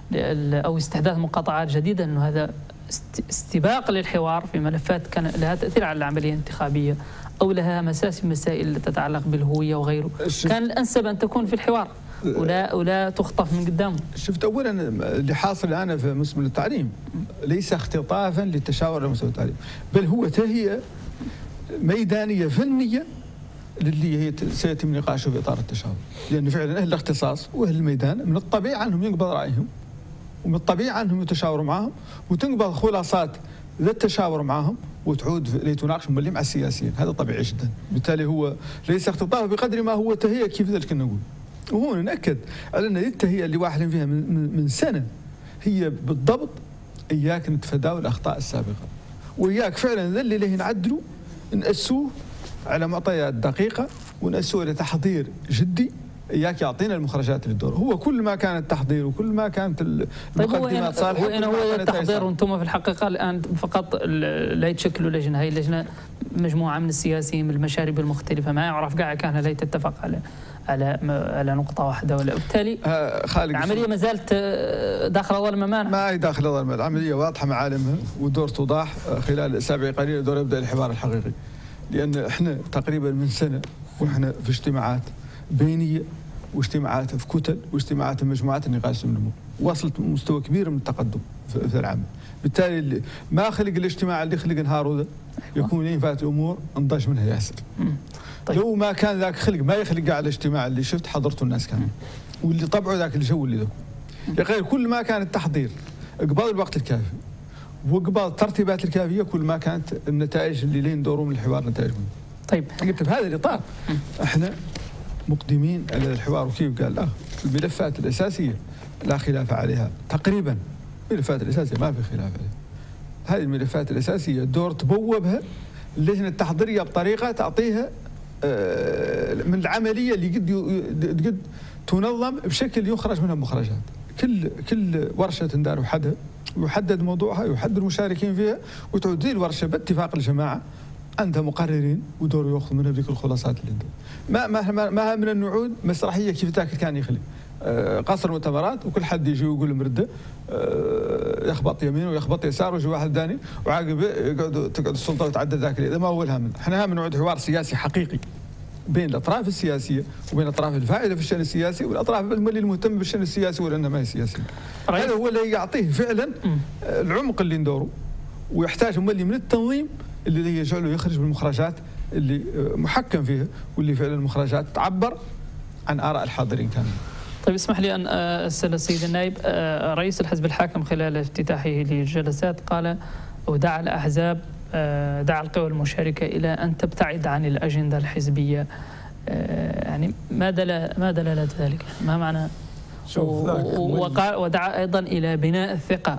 [SPEAKER 1] او استحداث مقاطعات جديده، انه هذا استباق للحوار في ملفات كان لها تاثير على العمليه الانتخابيه او لها مساس مسائل تتعلق بالهويه وغيره. كان الانسب ان تكون في الحوار ولا ولا تخطف من قدامه.
[SPEAKER 2] شفت اولا اللي حاصل الان في مسمى التعليم ليس اختطافا للتشاور على مستوى التعليم، بل هو تهيئه ميدانيه فنيه للي هي سيتم نقاشه في اطار التشاور، لان فعلا اهل الاختصاص واهل الميدان من الطبيعي انهم ينقبض رايهم، ومن الطبيعي انهم يتشاوروا معهم وتنقبض خلاصات ذا التشاور معهم وتعود لتناقشهم اللي مع السياسيين. هذا طبيعي جدا، بالتالي هو ليس اختطاف بقدر ما هو تهيئه كيف ذلك نقول. وهون نأكد على ان التهيئه اللي واحد فيها من, من سنه هي بالضبط اياك نتفاداو الاخطاء السابقه، واياك فعلا ذا اللي له نعدلوا نأسوه على معطيات دقيقه ونأسوه لتحضير جدي، اياك يعطينا المخرجات للدور. هو كل ما كان التحضير وكل ما كانت المقدمات صالحه.
[SPEAKER 1] طيب هو هو التحضير، وانتم في الحقيقه الان فقط لا يتشكلوا لجنه، هي اللجنه مجموعه من السياسيين من المشارب المختلفه، ما يعرف كاع كان لا تتفق على على على نقطه واحده، ولا بالتالي العمليه ما زالت داخل ظل الممانع.
[SPEAKER 2] ما هي داخل ظل، العمليه واضحه معالمها ودور توضح خلال اسابيع قليله، دور يبدا الحوار الحقيقي، لان احنا تقريبا من سنه واحنا في اجتماعات بينيه واجتماعات في كتل واجتماعات في مجموعات النقاش النمو، وصلت مستوى كبير من التقدم في العمل. بالتالي ما خلق الاجتماع اللي خلق نهار ذا يكون لين فات امور انضج منها ياسر. طيب. لو ما كان ذاك خلق ما يخلق على الاجتماع اللي شفت حضرته الناس كان واللي طبعوا ذاك الجو اللي ذاك. يا غير كل ما كان التحضير اقبال الوقت الكافي واقبال الترتيبات الكافيه، كل ما كانت النتائج اللي لين دوروا من الحوار نتائج منه.
[SPEAKER 1] طيب
[SPEAKER 2] قلت في هذا الاطار احنا مقدمين على الحوار، وكيف قال الاخ الملفات الاساسيه لا خلاف عليها تقريبا، الملفات الاساسيه ما في خلاف عليها. هذه الملفات الاساسيه دور تبوبها اللجنه التحضيريه بطريقه تعطيها من العمليه اللي قد قد تنظم بشكل يخرج منها مخرجات. كل كل ورشه تندار وحدها ويحدد موضوعها ويحدد المشاركين فيها، وتعود ذي الورشه باتفاق الجماعه عندها مقررين ودور ياخذ منها ذيك الخلاصات اللي عندها. ما ما ما من النعود مسرحيه كيف ذاك كان يخلي أه قصر مؤتمرات وكل حد يجي ويقول مرده أه يخبط يمين ويخبط يسار ويجي واحد ثاني وعاقب يقعدوا تقعد السلطه وتعدد ذاك هذا ما هو الهم. احنا هم نعود حوار سياسي حقيقي بين الاطراف السياسيه وبين الاطراف الفاعله في الشان السياسي والاطراف اللي المهتم بالشان السياسي ولا ما هي سياسي. هذا هو اللي يعطيه فعلا العمق اللي ندوره، ويحتاج مولي من التنظيم اللي يجعله يخرج بالمخرجات اللي محكم فيها واللي فعلا المخرجات تعبر عن اراء الحاضرين كاملين.
[SPEAKER 1] طيب اسمح لي ان اسال السيد النائب، رئيس الحزب الحاكم خلال افتتاحه للجلسات قال ودعا الاحزاب دعا القوى المشاركه الى ان تبتعد عن الاجنده الحزبيه، يعني ما دل ما دلاله ذلك؟ ما معنى؟ وقال ودعا ايضا الى بناء الثقه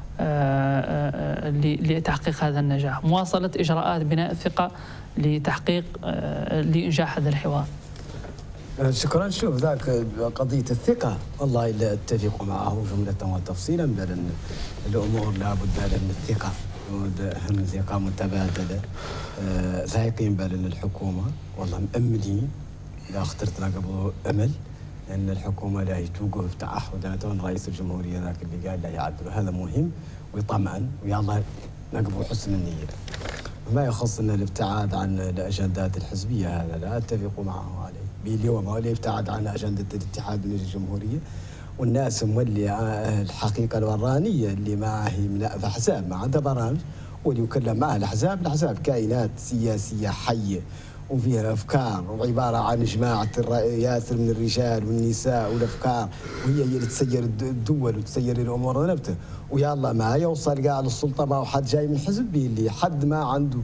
[SPEAKER 1] لتحقيق هذا النجاح، مواصله اجراءات بناء الثقه لتحقيق لانجاح هذا الحوار.
[SPEAKER 3] شكرا. شوف ذاك قضيه الثقه والله لا اتفق معه جمله وتفصيلا، بل الامور لابد لها من الثقه، هم ثقه متبادله، ثايقين بل الحكومه والله مأملين لا اخترت قبل امل ان الحكومه لا توقف تعهداتها، رئيس الجمهوريه ذاك اللي قال لا يعدلوا، هذا مهم ويطمئن ويلا نقبل حسن النية. ما يخص ان الابتعاد عن الاجندات الحزبيه هذا لا اتفق معه عليه. اليوم هو اللي يبتعد عن اجنده الاتحاد من الجمهوريه، والناس مولي الحقيقه الورانيه اللي معه في احزاب ما عندها برامج، واللي يكلم معه الاحزاب، الاحزاب كائنات سياسيه حيه وفيها افكار وعباره عن جماعه ياسر من الرجال والنساء والافكار، وهي هي اللي تسير الدول وتسير الامور ونبته، ويلا ما يوصل قاع للسلطه ما هو حد جاي من حزب اللي حد ما عنده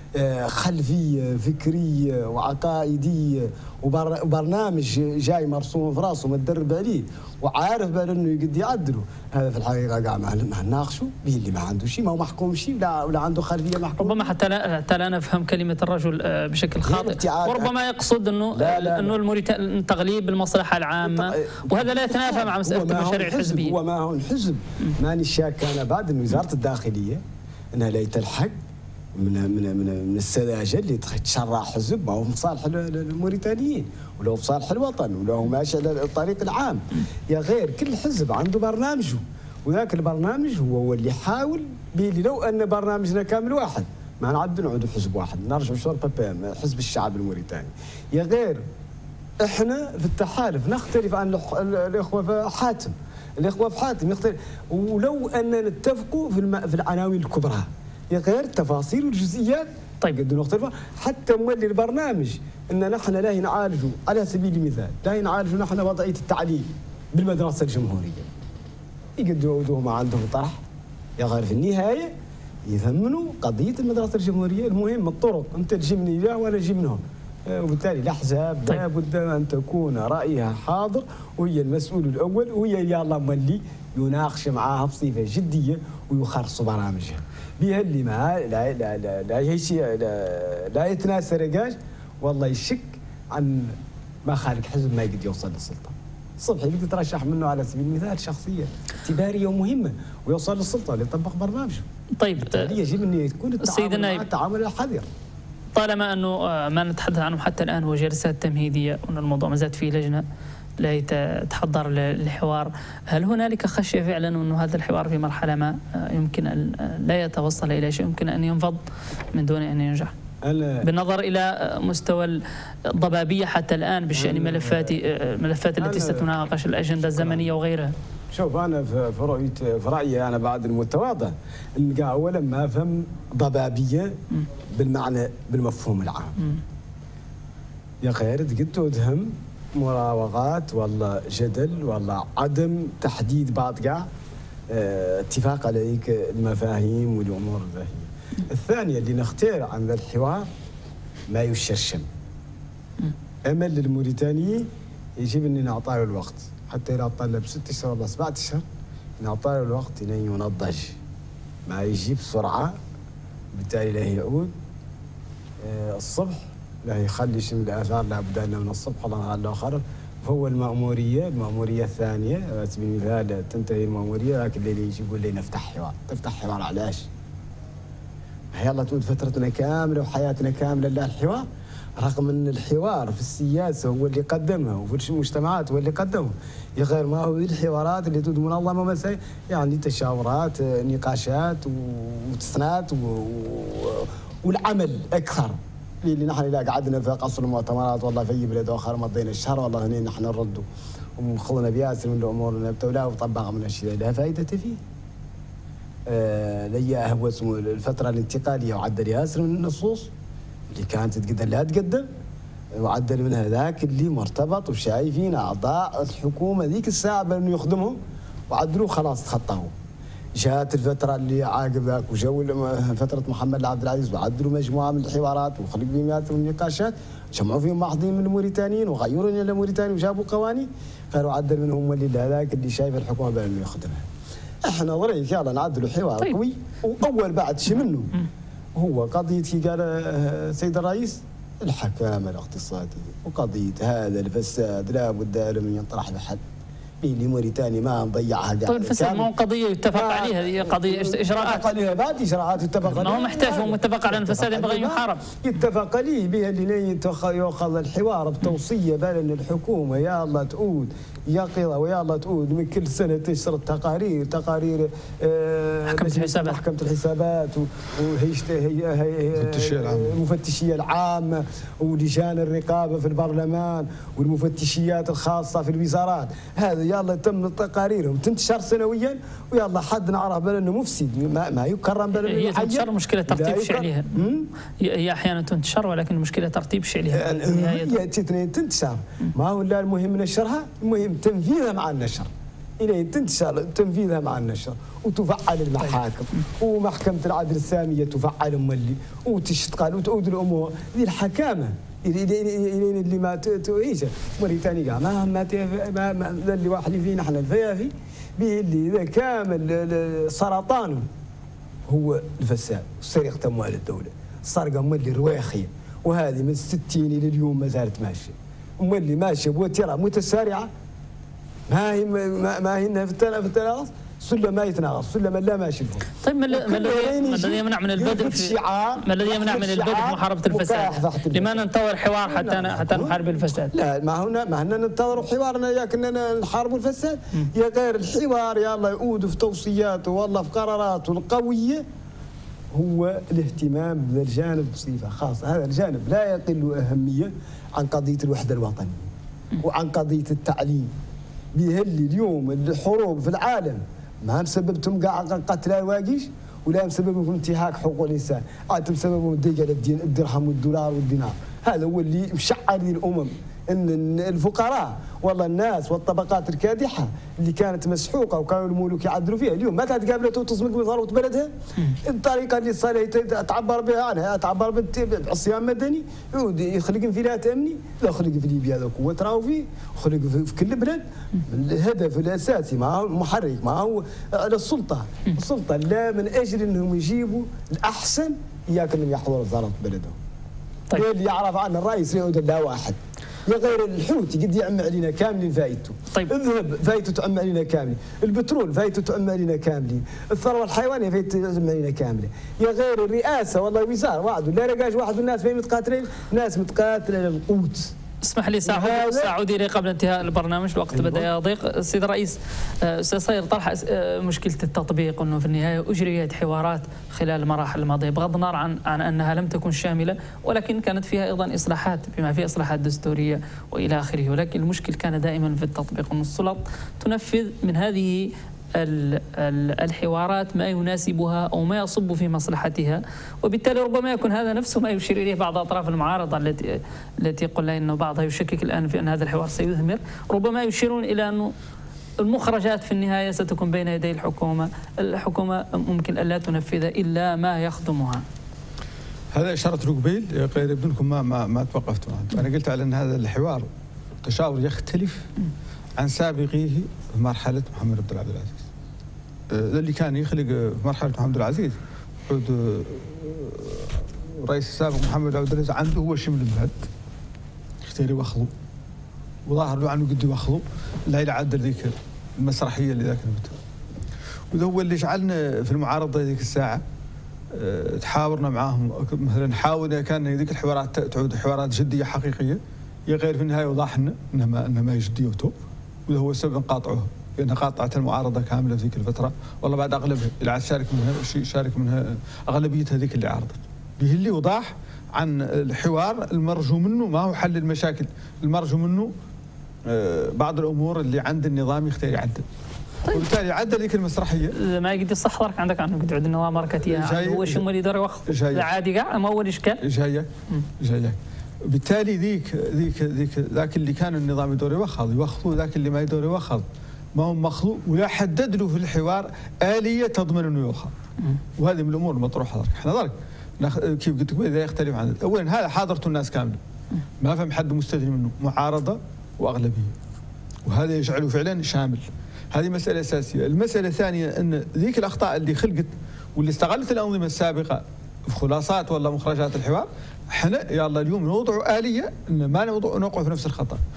[SPEAKER 3] خلفيه فكريه وعقائديه وبرنامج جاي مرسوم في راسه متدرب عليه وعارف بال انه يقد يعدله، هذا في الحقيقه قاع ما ناقشه به اللي ما عنده شيء، ما هو محكوم شيء ولا ولا عنده خلفيه محكوم.
[SPEAKER 1] ربما حتى لا حتى لا نفهم كلمه الرجل بشكل خاطئ، وربما يقصد انه لا لا انه الموريتاني تغليب المصلحه العامه، وهذا لا يتنافى مع مساله المشاريع الحزبيه.
[SPEAKER 3] هو ما هو الحزب ماني شاك انا بعد ان وزاره الداخليه انها لا تلحق من من من من السذاجه اللي تشرع حزب ما هو في صالح الموريتانيين ولا في صالح الوطن ولا هو ماشي على الطريق العام. يا غير كل حزب عنده برنامجه، وذاك البرنامج هو هو اللي يحاول بيلي لو ان برنامجنا كامل واحد ما نعد نعود حزب واحد نرجع شرب بام حزب الشعب الموريتاني. يا غير احنا في التحالف نختلف عن الاخوه في حاتم، الاخوه في حاتم يختلف، ولو ان نتفقوا في في العناوين الكبرى يا غير التفاصيل والجزئيات طيب قد نختلف. حتى مولي البرنامج ان نحن لا نعالجوا على سبيل المثال لا نعالجوا نحن وضعيه التعليم بالمدرسه الجمهوريه، يقدروا ما عندهم طرح يا غير في النهايه يثمنوا قضيه المدرسه الجمهوريه. المهم الطرق انت تجي من اياه وانا اجي منهم، وبالتالي الاحزاب طيب. لابد ان تكون رايها حاضر وهي المسؤول الاول وهي يلا مولي يناقش معاها بصفه جديه ويخرصوا برامجها بها اللي ما لا لا لا لا لا, لا, لا يتناسى رقاش والله يشك عن ما خالق حزب ما يقدر يوصل للسلطه. الصبحي يقدر يترشح منه على سبيل المثال شخصيه اعتباريه ومهمه ويوصل للسلطه ويطبق برنامجه.
[SPEAKER 1] طيب
[SPEAKER 3] يجب ان يكون التعامل مع التعامل الحذر.
[SPEAKER 1] طالما انه ما نتحدث عنه حتى الان هو جلسات تمهيديه وان الموضوع ما زاد فيه لجنه لا تحضر للحوار، هل هنالك خشيه فعلا انه هذا الحوار في مرحله ما يمكن ان لا يتوصل الى شيء، يمكن ان ينفض من دون ان ينجح؟ بالنظر الى مستوى الضبابيه حتى الان بشان ملفات الملفات التي ستناقش الاجنده الزمنيه وغيرها.
[SPEAKER 3] شوف انا في رؤيه في رايي انا بعد المتواضع ان اولا ما افهم ضبابيه بالمعنى بالمفهوم العام. م. يا خير قد تهم مراوغات ولا جدل ولا عدم تحديد بعض كاع اه اتفاق على المفاهيم والامور الباهيه. الثانيه اللي نختار عن ذا الحوار ما يشرشم. امل للموريتانيين يجب ان نعطى له الوقت حتى اذا طلب ست اشهر ولا سبعة اشهر نعطى له الوقت ان ينضج، ما يجي بسرعه بالتالي لا يعود اه الصبح لا يخلي شيء من الاثار لابد انه من الصبح الله نهار اخر. فهو المأموريه المأموريه الثانيه على سبيل المثال تنتهي المأموريه لكن اللي يجي يقول لي نفتح حوار، تفتح حوار علاش؟ يلا تعود فترتنا كامله وحياتنا كامله لا الحوار، رغم ان الحوار في السياسه هو اللي قدمها وفي المجتمعات هو اللي قدمه، يا غير ما هو الحوارات اللي تعود منظمه مسائل يعني تشاورات نقاشات وتسنات والعمل اكثر اللي نحن اذا قعدنا في قصر المؤتمرات والله في بلاد اخر مضينا الشهر والله هنا نحن نردوا وخلنا بياسر من الامور ولا وطبقنا من الاشياء لا فائده فيه. آه ليا هو اسمه الفتره الانتقاليه وعدل ياسر من النصوص اللي كانت تقدر لا تقدم وعدل من هذاك اللي مرتبط وشايفين اعضاء الحكومه ذيك الساعه بانه يخدمهم وعدلوه خلاص تخطاهم. جاءت الفترة اللي عاقب ذاك وجو فترة محمد عبد العزيز وعدلوا مجموعة من الحوارات وخلقوا فيهم من النقاشات جمعوا فيهم محظين من الموريتانيين وغيروا من الموريتاني وجابوا قوانين قالوا عدل منهم اللي هذاك اللي شايف الحكومة بأنه يخدمها. احنا ضريك يلا نعدلوا حوار طيب. قوي وأول بعد شي منه هو قضية كي قال السيد الرئيس الحكامة الاقتصادية وقضية هذا الفساد لا بد له من ينطرح بحد اللي موريتانيا ما نضيعها.
[SPEAKER 1] طيب الفساد ما هو قضيه يتفق عليها، هي قضيه اجراءات.
[SPEAKER 3] يتفق عليها بعد اجراءات يتفق عليها.
[SPEAKER 1] ما هو محتاج، هو متفق على ان الفساد ينبغي ان يحارب.
[SPEAKER 3] يتفق عليه بها اللي يؤخذ الحوار بتوصيه بين الحكومه يا الله تعود يقظه ويا الله تعود من كل سنه تشر التقارير تقارير
[SPEAKER 1] آه محكمه الحسابات
[SPEAKER 3] محكمه الحسابات والمفتشيه العامه ولجان الرقابه في البرلمان والمفتشيات الخاصه في الوزارات. هذا يلا تم تقاريرهم تنتشر سنويا ويلا حد نعرف بانه مفسد ما, ما يكرم بل
[SPEAKER 1] هي تنتشر مشكله ترتيب شعلها. هي احيانا تنتشر ولكن المشكله ترتيب شعلها.
[SPEAKER 3] هي تنتشر ما هو لا المهم نشرها، المهم تنفيذها مع النشر. إلى تنتشر تنفيذها مع النشر وتفعل المحاكم ومحكمة العدل السامية تفعل مولي وتشتغل وتعود الأمور ذي الحكامة إلى اللي ما تعيش موريتانيا ما ما ما اللي واحد فينا احنا الفيافي به اللي إذا كامل سرطانه هو الفساد سرقة أموال الدولة، سرقة مولي رواخية، وهذه من الستين إلى اليوم ما زالت ماشية. مولي ماشية بوتيرة متسارعة ما هي ما, ما هي في التناقص سلم ما يتناقص سلم لا ماشي لهم.
[SPEAKER 1] طيب ما الذي يمنع من البدء في ما الذي يمنع من البدء في محاربه الفساد؟ لما ننتظر حوار حتى حتى نحارب الفساد؟
[SPEAKER 3] لا ما هنا ما هنا ننتظر حوارنا يا كنا نحارب الفساد يا غير الحوار يا الله يعود في توصياته والله في قراراته القويه هو الاهتمام بالجانب بصفه خاصه. هذا الجانب لا يقل اهميه عن قضيه الوحده الوطنيه وعن قضيه التعليم. بيهلي اليوم الحروب في العالم ما مسببتهم كاع قتلى واقيش ولا مسببهم انتهاك حقوق الانسان، عاد مسببهم الضيقه الدرهم والدولار والدينار. هذا هو اللي مشعل الامم ان الفقراء والله الناس والطبقات الكادحه اللي كانت مسحوقه وكانوا الملوك يعدلوا فيها اليوم ما تتقابلت وتصمك بثروه بلدها. الطريقه اللي صار تعبر بها عنها تعبر بعصيان مدني يعود يخلق انفلات امني، لا خلق في ليبيا هذا قوه راهو فيه وخلق في كل بلد. الهدف الاساسي ما هو محرك ما هو على السلطه، السلطه لا من اجل انهم يجيبوا الاحسن اياك انهم يحضروا وزاره بلدهم. طيب اللي يعرف عنه الرئيس يعود لا واحد يا غير الحوت قد يعم علينا كاملين فايته.
[SPEAKER 1] طيب
[SPEAKER 3] الذهب فايته تعم علينا كاملين، البترول فايته تعم علينا كاملين، الثروه الحيوانيه فايته تعم علينا كامله، يا غير الرئاسه والله وزاره وعدوا لا لقاش واحد والناس فين متقاتلين، ناس متقاتله للقوت.
[SPEAKER 1] اسمح لي ساعود ساعودي لي قبل انتهاء البرنامج، الوقت بدا يضيق. السيد الرئيس استاذ صاير طرح مشكله التطبيق، انه في النهايه اجريت حوارات خلال المراحل الماضيه بغض النظر عن عن انها لم تكن شامله، ولكن كانت فيها ايضا اصلاحات بما فيها اصلاحات دستوريه والى اخره، ولكن المشكل كان دائما في التطبيق، ان السلط تنفذ من هذه الحوارات ما يناسبها أو ما يصب في مصلحتها، وبالتالي ربما يكون هذا نفسه ما يشير إليه بعض أطراف المعارضة التي التي قلنا أنه بعضها يشكك الآن في أن هذا الحوار سيثمر، ربما يشيرون إلى أنه المخرجات في النهاية ستكون بين يدي الحكومة، الحكومة ممكن ألا تنفذ إلا ما يخدمها.
[SPEAKER 2] هذا إشارة قبيل غير بدونكم ما ما ما توقفتوا. أنا قلت على أن هذا الحوار التشاور يختلف عن سابقيه في مرحلة محمد عبد العزيز. اللي كان يخلق في مرحلة محمد العزيز عود الرئيس السابق محمد عبد العزيز عنده هو شمل البلد يختار يوخلو وظاهر له عنه قد يوخلو لا يعدل ذيك المسرحية اللي ذاك نبتها. وذا هو اللي جعلنا في المعارضة ذيك الساعة تحاورنا معاهم مثلا، نحاول إذا كان ذيك الحوارات تعود حوارات جدية حقيقية، يا غير في النهاية وضح لنا انها ما انها ما جدية وتوب، وهذا هو السبب نقاطعوها، لأن قاطعت المعارضة كاملة في ذيك الفترة، والله بعد أغلبها اللي عاد شارك منها شيء شارك منها أغلبية هذيك اللي عارضت. به اللي وضاح عن الحوار المرجو منه ما هو حل المشاكل، المرجو منه بعض الأمور اللي عند النظام يختار يعدل. طيب. وبالتالي عدل ذيك المسرحية.
[SPEAKER 1] ما يقدر يصح ضرك عندك عنه قد عند النظام مركتيها، هو شو اللي يدور يوخ عادي كاع ما أول إشكال.
[SPEAKER 2] جايك جايك. بالتالي ذيك ذيك ذيك ذاك اللي كان النظام يدور يوخذ يوخذ، ذاك اللي ما يدور يوخذ ما هو مخلوق، ولا حدد له في الحوار آلية تضمن انه يوخذ. وهذه من الامور المطروحه درك. احنا درك كيف قلت لك اذا يختلف عن اولا هذا حاضرته الناس كامله. ما فهم حد مستثني منه، معارضه واغلبيه. وهذا يجعله فعلا شامل. هذه مساله اساسيه، المساله الثانيه ان ذيك الاخطاء اللي خلقت واللي استغلت الانظمه السابقه في خلاصات ولا مخرجات الحوار، احنا يلا اليوم نوضع آلية ان ما نوضع نوقع في نفس الخطأ،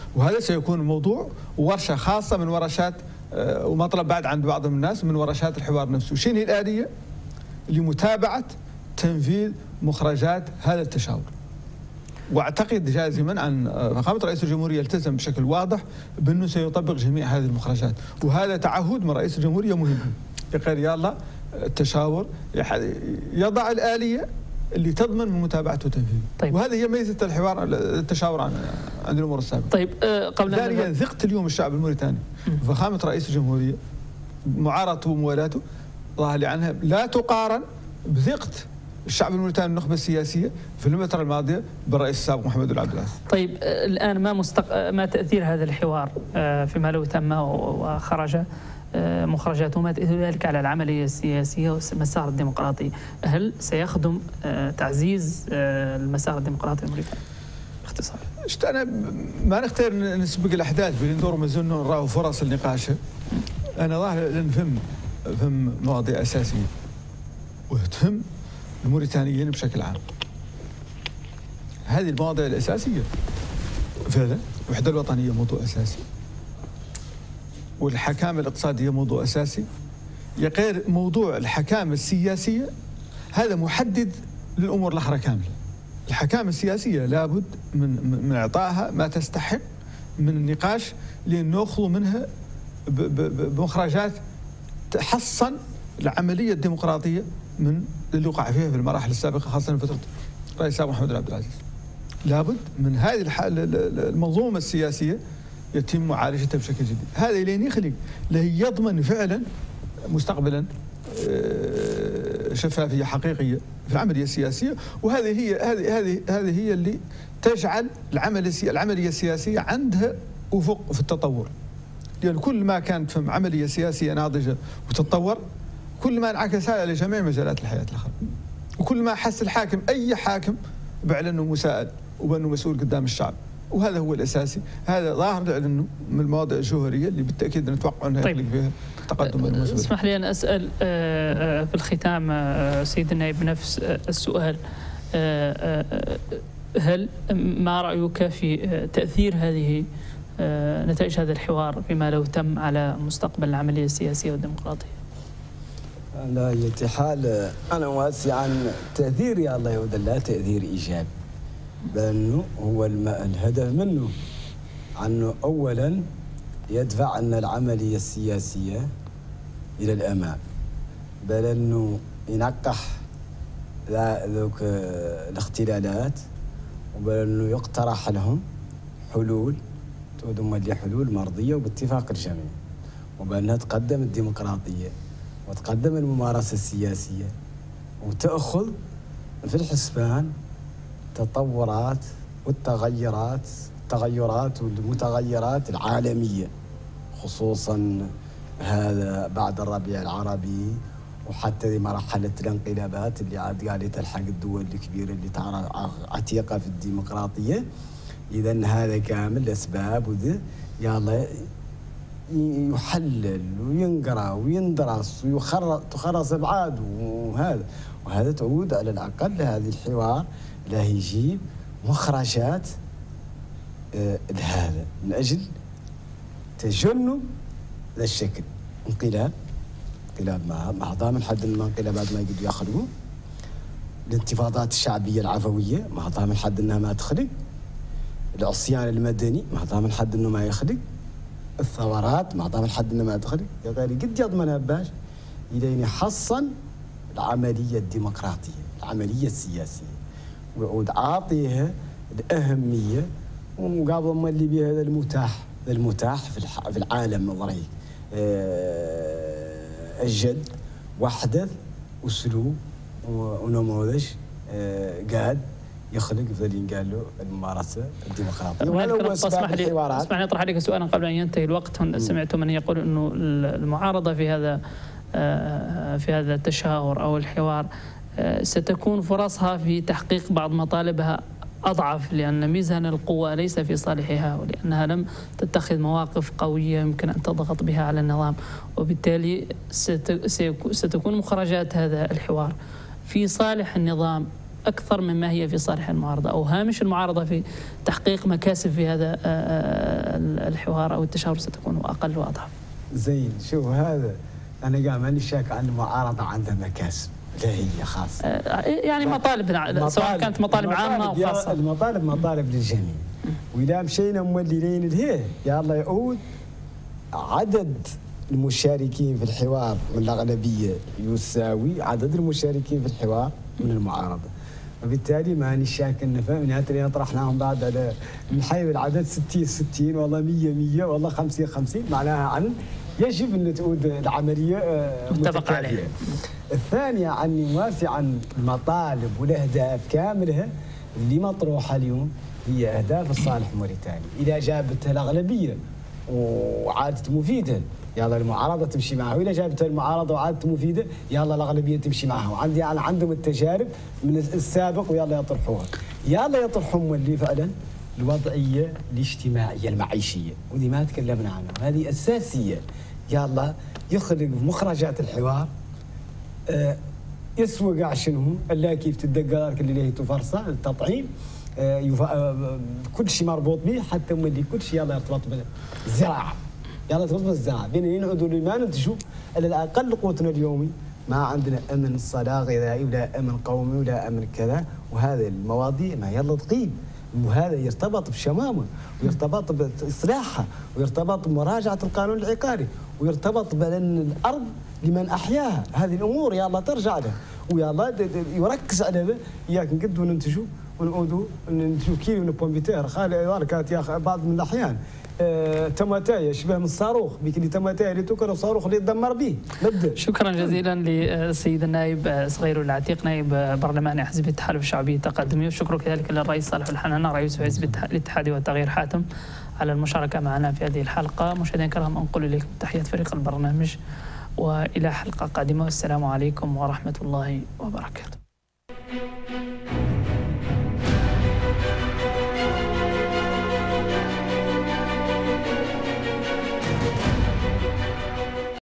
[SPEAKER 2] وهذا سيكون موضوع ورشة خاصة من ورشات ومطلب بعد عند بعض الناس من ورشات الحوار نفسه. شنو هي الآلية لمتابعة تنفيذ مخرجات هذا التشاور؟ واعتقد جازما ان فخامه رئيس الجمهوريه التزم بشكل واضح بانه سيطبق جميع هذه المخرجات، وهذا تعهد من رئيس الجمهوريه مهم. يقول يلا التشاور يضع الاليه اللي تضمن من متابعته وتنفيذه. طيب. وهذه هي ميزه الحوار التشاور عن عن الامور السابقه.
[SPEAKER 1] طيب قبل
[SPEAKER 2] ثانيا ثقه اليوم الشعب الموريتاني فخامه رئيس الجمهوريه معارضته وموالاته ظاهر لي عنها لا تقارن بثقه الشعب الموريتاني النخبه السياسيه في الفتره الماضيه بالرئيس السابق محمد بن عبد العزيز.
[SPEAKER 1] طيب الان ما مستق... ما تاثير هذا الحوار فيما لو تم وخرج مخرجاته، ما تاثير ذلك على العمليه السياسيه والمسار الديمقراطي؟ هل سيخدم تعزيز المسار الديمقراطي الموريتاني؟ باختصار.
[SPEAKER 2] انا ما نختار نسبق الاحداث بين ندور مازلنا نراو فرص النقاش. انا ظاهر نفهم فهم مواضيع اساسيه وتهم الموريتانيين بشكل عام. هذه المواضيع الأساسية فعلا، الوحدة الوطنية موضوع أساسي، والحكامة الاقتصادية موضوع أساسي، غير موضوع الحكامة السياسية هذا محدد للأمور الأخرى كاملة. الحكامة السياسية لابد من من إعطائها ما تستحق من النقاش لأن نأخذ منها بمخرجات تحصن العملية الديمقراطية من اللي وقع فيها في المراحل السابقة، خاصة في فترة الرئيس السابق محمد بن عبد العزيز. لابد من هذه المنظومة السياسية يتم معالجتها بشكل جدي. هذا لين يخلق له يضمن فعلا مستقبلا شفافية حقيقية في العملية السياسية، وهذه هي هذه هذه هذه هي اللي تجعل العمل العملية السياسية عندها أفق في التطور. لأن كل ما كانت فم عملية سياسية ناضجة وتتطور كل ما انعكس هذا لجميع مجالات الحياة الأخرى، وكل ما حس الحاكم أي حاكم بأنه مساءل وبأنه مسؤول قدام الشعب، وهذا هو الأساسي. هذا ظاهر لأنه من المواضيع الجوهرية اللي بالتأكيد نتوقع أنه يخلق فيها تقدم المسؤول.
[SPEAKER 1] اسمح لي أن أسأل في الختام سيد النائب نفس السؤال، هل ما رأيك في تأثير هذه نتائج هذا الحوار فيما لو تم على مستقبل العملية السياسية والديمقراطية؟
[SPEAKER 3] على أي حال أنا واسع عن تأثير يا الله يود الله تأثير إيجابي، بأنه هو الهدف منه أنه أولا يدفع أن العملية السياسية إلى الأمام، بل أنه ينقح ذوك الاختلالات، وبل أنه يقترح لهم حلول تودم لي حلول مرضية وباتفاق الجميع، وبأنها تقدم الديمقراطية وتقدم الممارسة السياسية وتأخذ في الحسبان التطورات والتغيرات التغيرات والمتغيرات العالمية، خصوصا هذا بعد الربيع العربي وحتى ذي مرحلة الانقلابات اللي عاد قاعدة تلحق الدول الكبيرة اللي تعرف عتيقة في الديمقراطية. إذا هذا كامل أسباب وذا يلا يحلل وينقرأ ويندرس وتخرص أبعاد، وهذا وهذا تعود على الأقل هذه الحوار لا يجيب مخرجات آه لهذا من أجل تجنب ذا الشكل. انقلاب انقلاب مع مع ضامن حد من انقلابات ما يقدروا يخلقوا، الانتفاضات الشعبية العفوية مع ضامن حد أنها ما تخلق، العصيان المدني مع ضامن حد أنه ما يخلق، الثورات مع ضامن حد أنه ما تخلق. يا غالي قد يضمنها باش إلين يحصن العملية الديمقراطية العملية السياسية ويعود عاطيها الأهمية ومقابل ما اللي بها هذا المتاح المتاح في في العالم الظريف أه الجد وحدث وسلوك ونموذج أه قاعد يخلق في اللي قال له الممارسه الديمقراطيه.
[SPEAKER 1] ولو اسمح لي اسمح لي اطرح عليك سؤالا قبل ان ينتهي الوقت. سمعت من يقول انه المعارضه في هذا في هذا التشاور او الحوار ستكون فرصها في تحقيق بعض مطالبها أضعف، لأن ميزان القوة ليس في صالحها ولأنها لم تتخذ مواقف قوية يمكن أن تضغط بها على النظام، وبالتالي ستكون مخرجات هذا الحوار في صالح النظام أكثر مما هي في صالح المعارضة، أو هامش المعارضة في تحقيق مكاسب في هذا الحوار أو التشاور ستكون أقل وأضعف؟
[SPEAKER 3] زين، شوف هذا أنا قام ماني شاك عن المعارضة عندها مكاسب، لا هي خاصة
[SPEAKER 1] يعني مطالب, مطالب سواء كانت مطالب عامة أو خاصة.
[SPEAKER 3] المطالب مطالب للجميع، وإذا مشينا موللين لهيه يا الله يعود عدد المشاركين في الحوار من الأغلبية يساوي عدد المشاركين في الحوار من المعارضة، وبالتالي ماني شاك ان فهمنا اللي طرحناهم بعد على نحيل العدد ستين ستين والله مية مية والله خمسين خمسين، معناها عن يجب ان تعود العمليه
[SPEAKER 1] متفق عليها.
[SPEAKER 3] الثانيه عني موافي عن المطالب والاهداف كاملها اللي مطروحه اليوم هي اهداف الصالح موريتاني، اذا جابتها الاغلبيه وعادت مفيده يلا المعارضه تمشي معها، واذا جابتها المعارضه وعادت مفيده يلا الاغلبيه تمشي معها، وعندي يعني عندهم التجارب من السابق ويلا يطرحوها، يلا يطرحهم اللي فعلا الوضعيه الاجتماعيه المعيشيه ودي ما تكلمنا عنها، هذه اساسيه، يلا يخلق مخرجات الحوار آه يسوق على شنو الا كيف تدقر كل اللي هي تفرصه التطعيم آه آه كل شيء مربوط به، حتى مولي كل شيء يلا يرتبط بالزراعه، يلا ترتبط بالزراعه، بين ينعدوا ما ننتجوا على الاقل قوتنا اليومي، ما عندنا امن صلاه غذائي ولا امن قومي ولا امن كذا، وهذه المواضيع ما يلا تقيم، وهذا يرتبط بشمامه ويرتبط باصلاحها ويرتبط بمراجعه القانون العقاري ويرتبط بان الارض لمن احياها، هذه الامور يلا ترجع له ويلا يركز على ياك نقدوا ننتجوا ونعودوا ننتجوا كيلو من بومبيتير خالي كانت يا بعض من الاحيان آه، تماتايا شبه من الصاروخ بك اللي تماتايا اللي توكل الصاروخ اللي يدمر به نبدا.
[SPEAKER 1] شكرا جزيلا للسيد النائب صغير العتيق نائب برلمان حزب التحالف الشعبي التقدمي، وشكرا كذلك للرئيس صالح الحنان رئيس حزب الاتحاد والتغيير حاتم على المشاركه معنا في هذه الحلقه. مشاهدينا الكرام انقل اليكم تحيات فريق البرنامج والى حلقه قادمه، والسلام عليكم ورحمه الله وبركاته.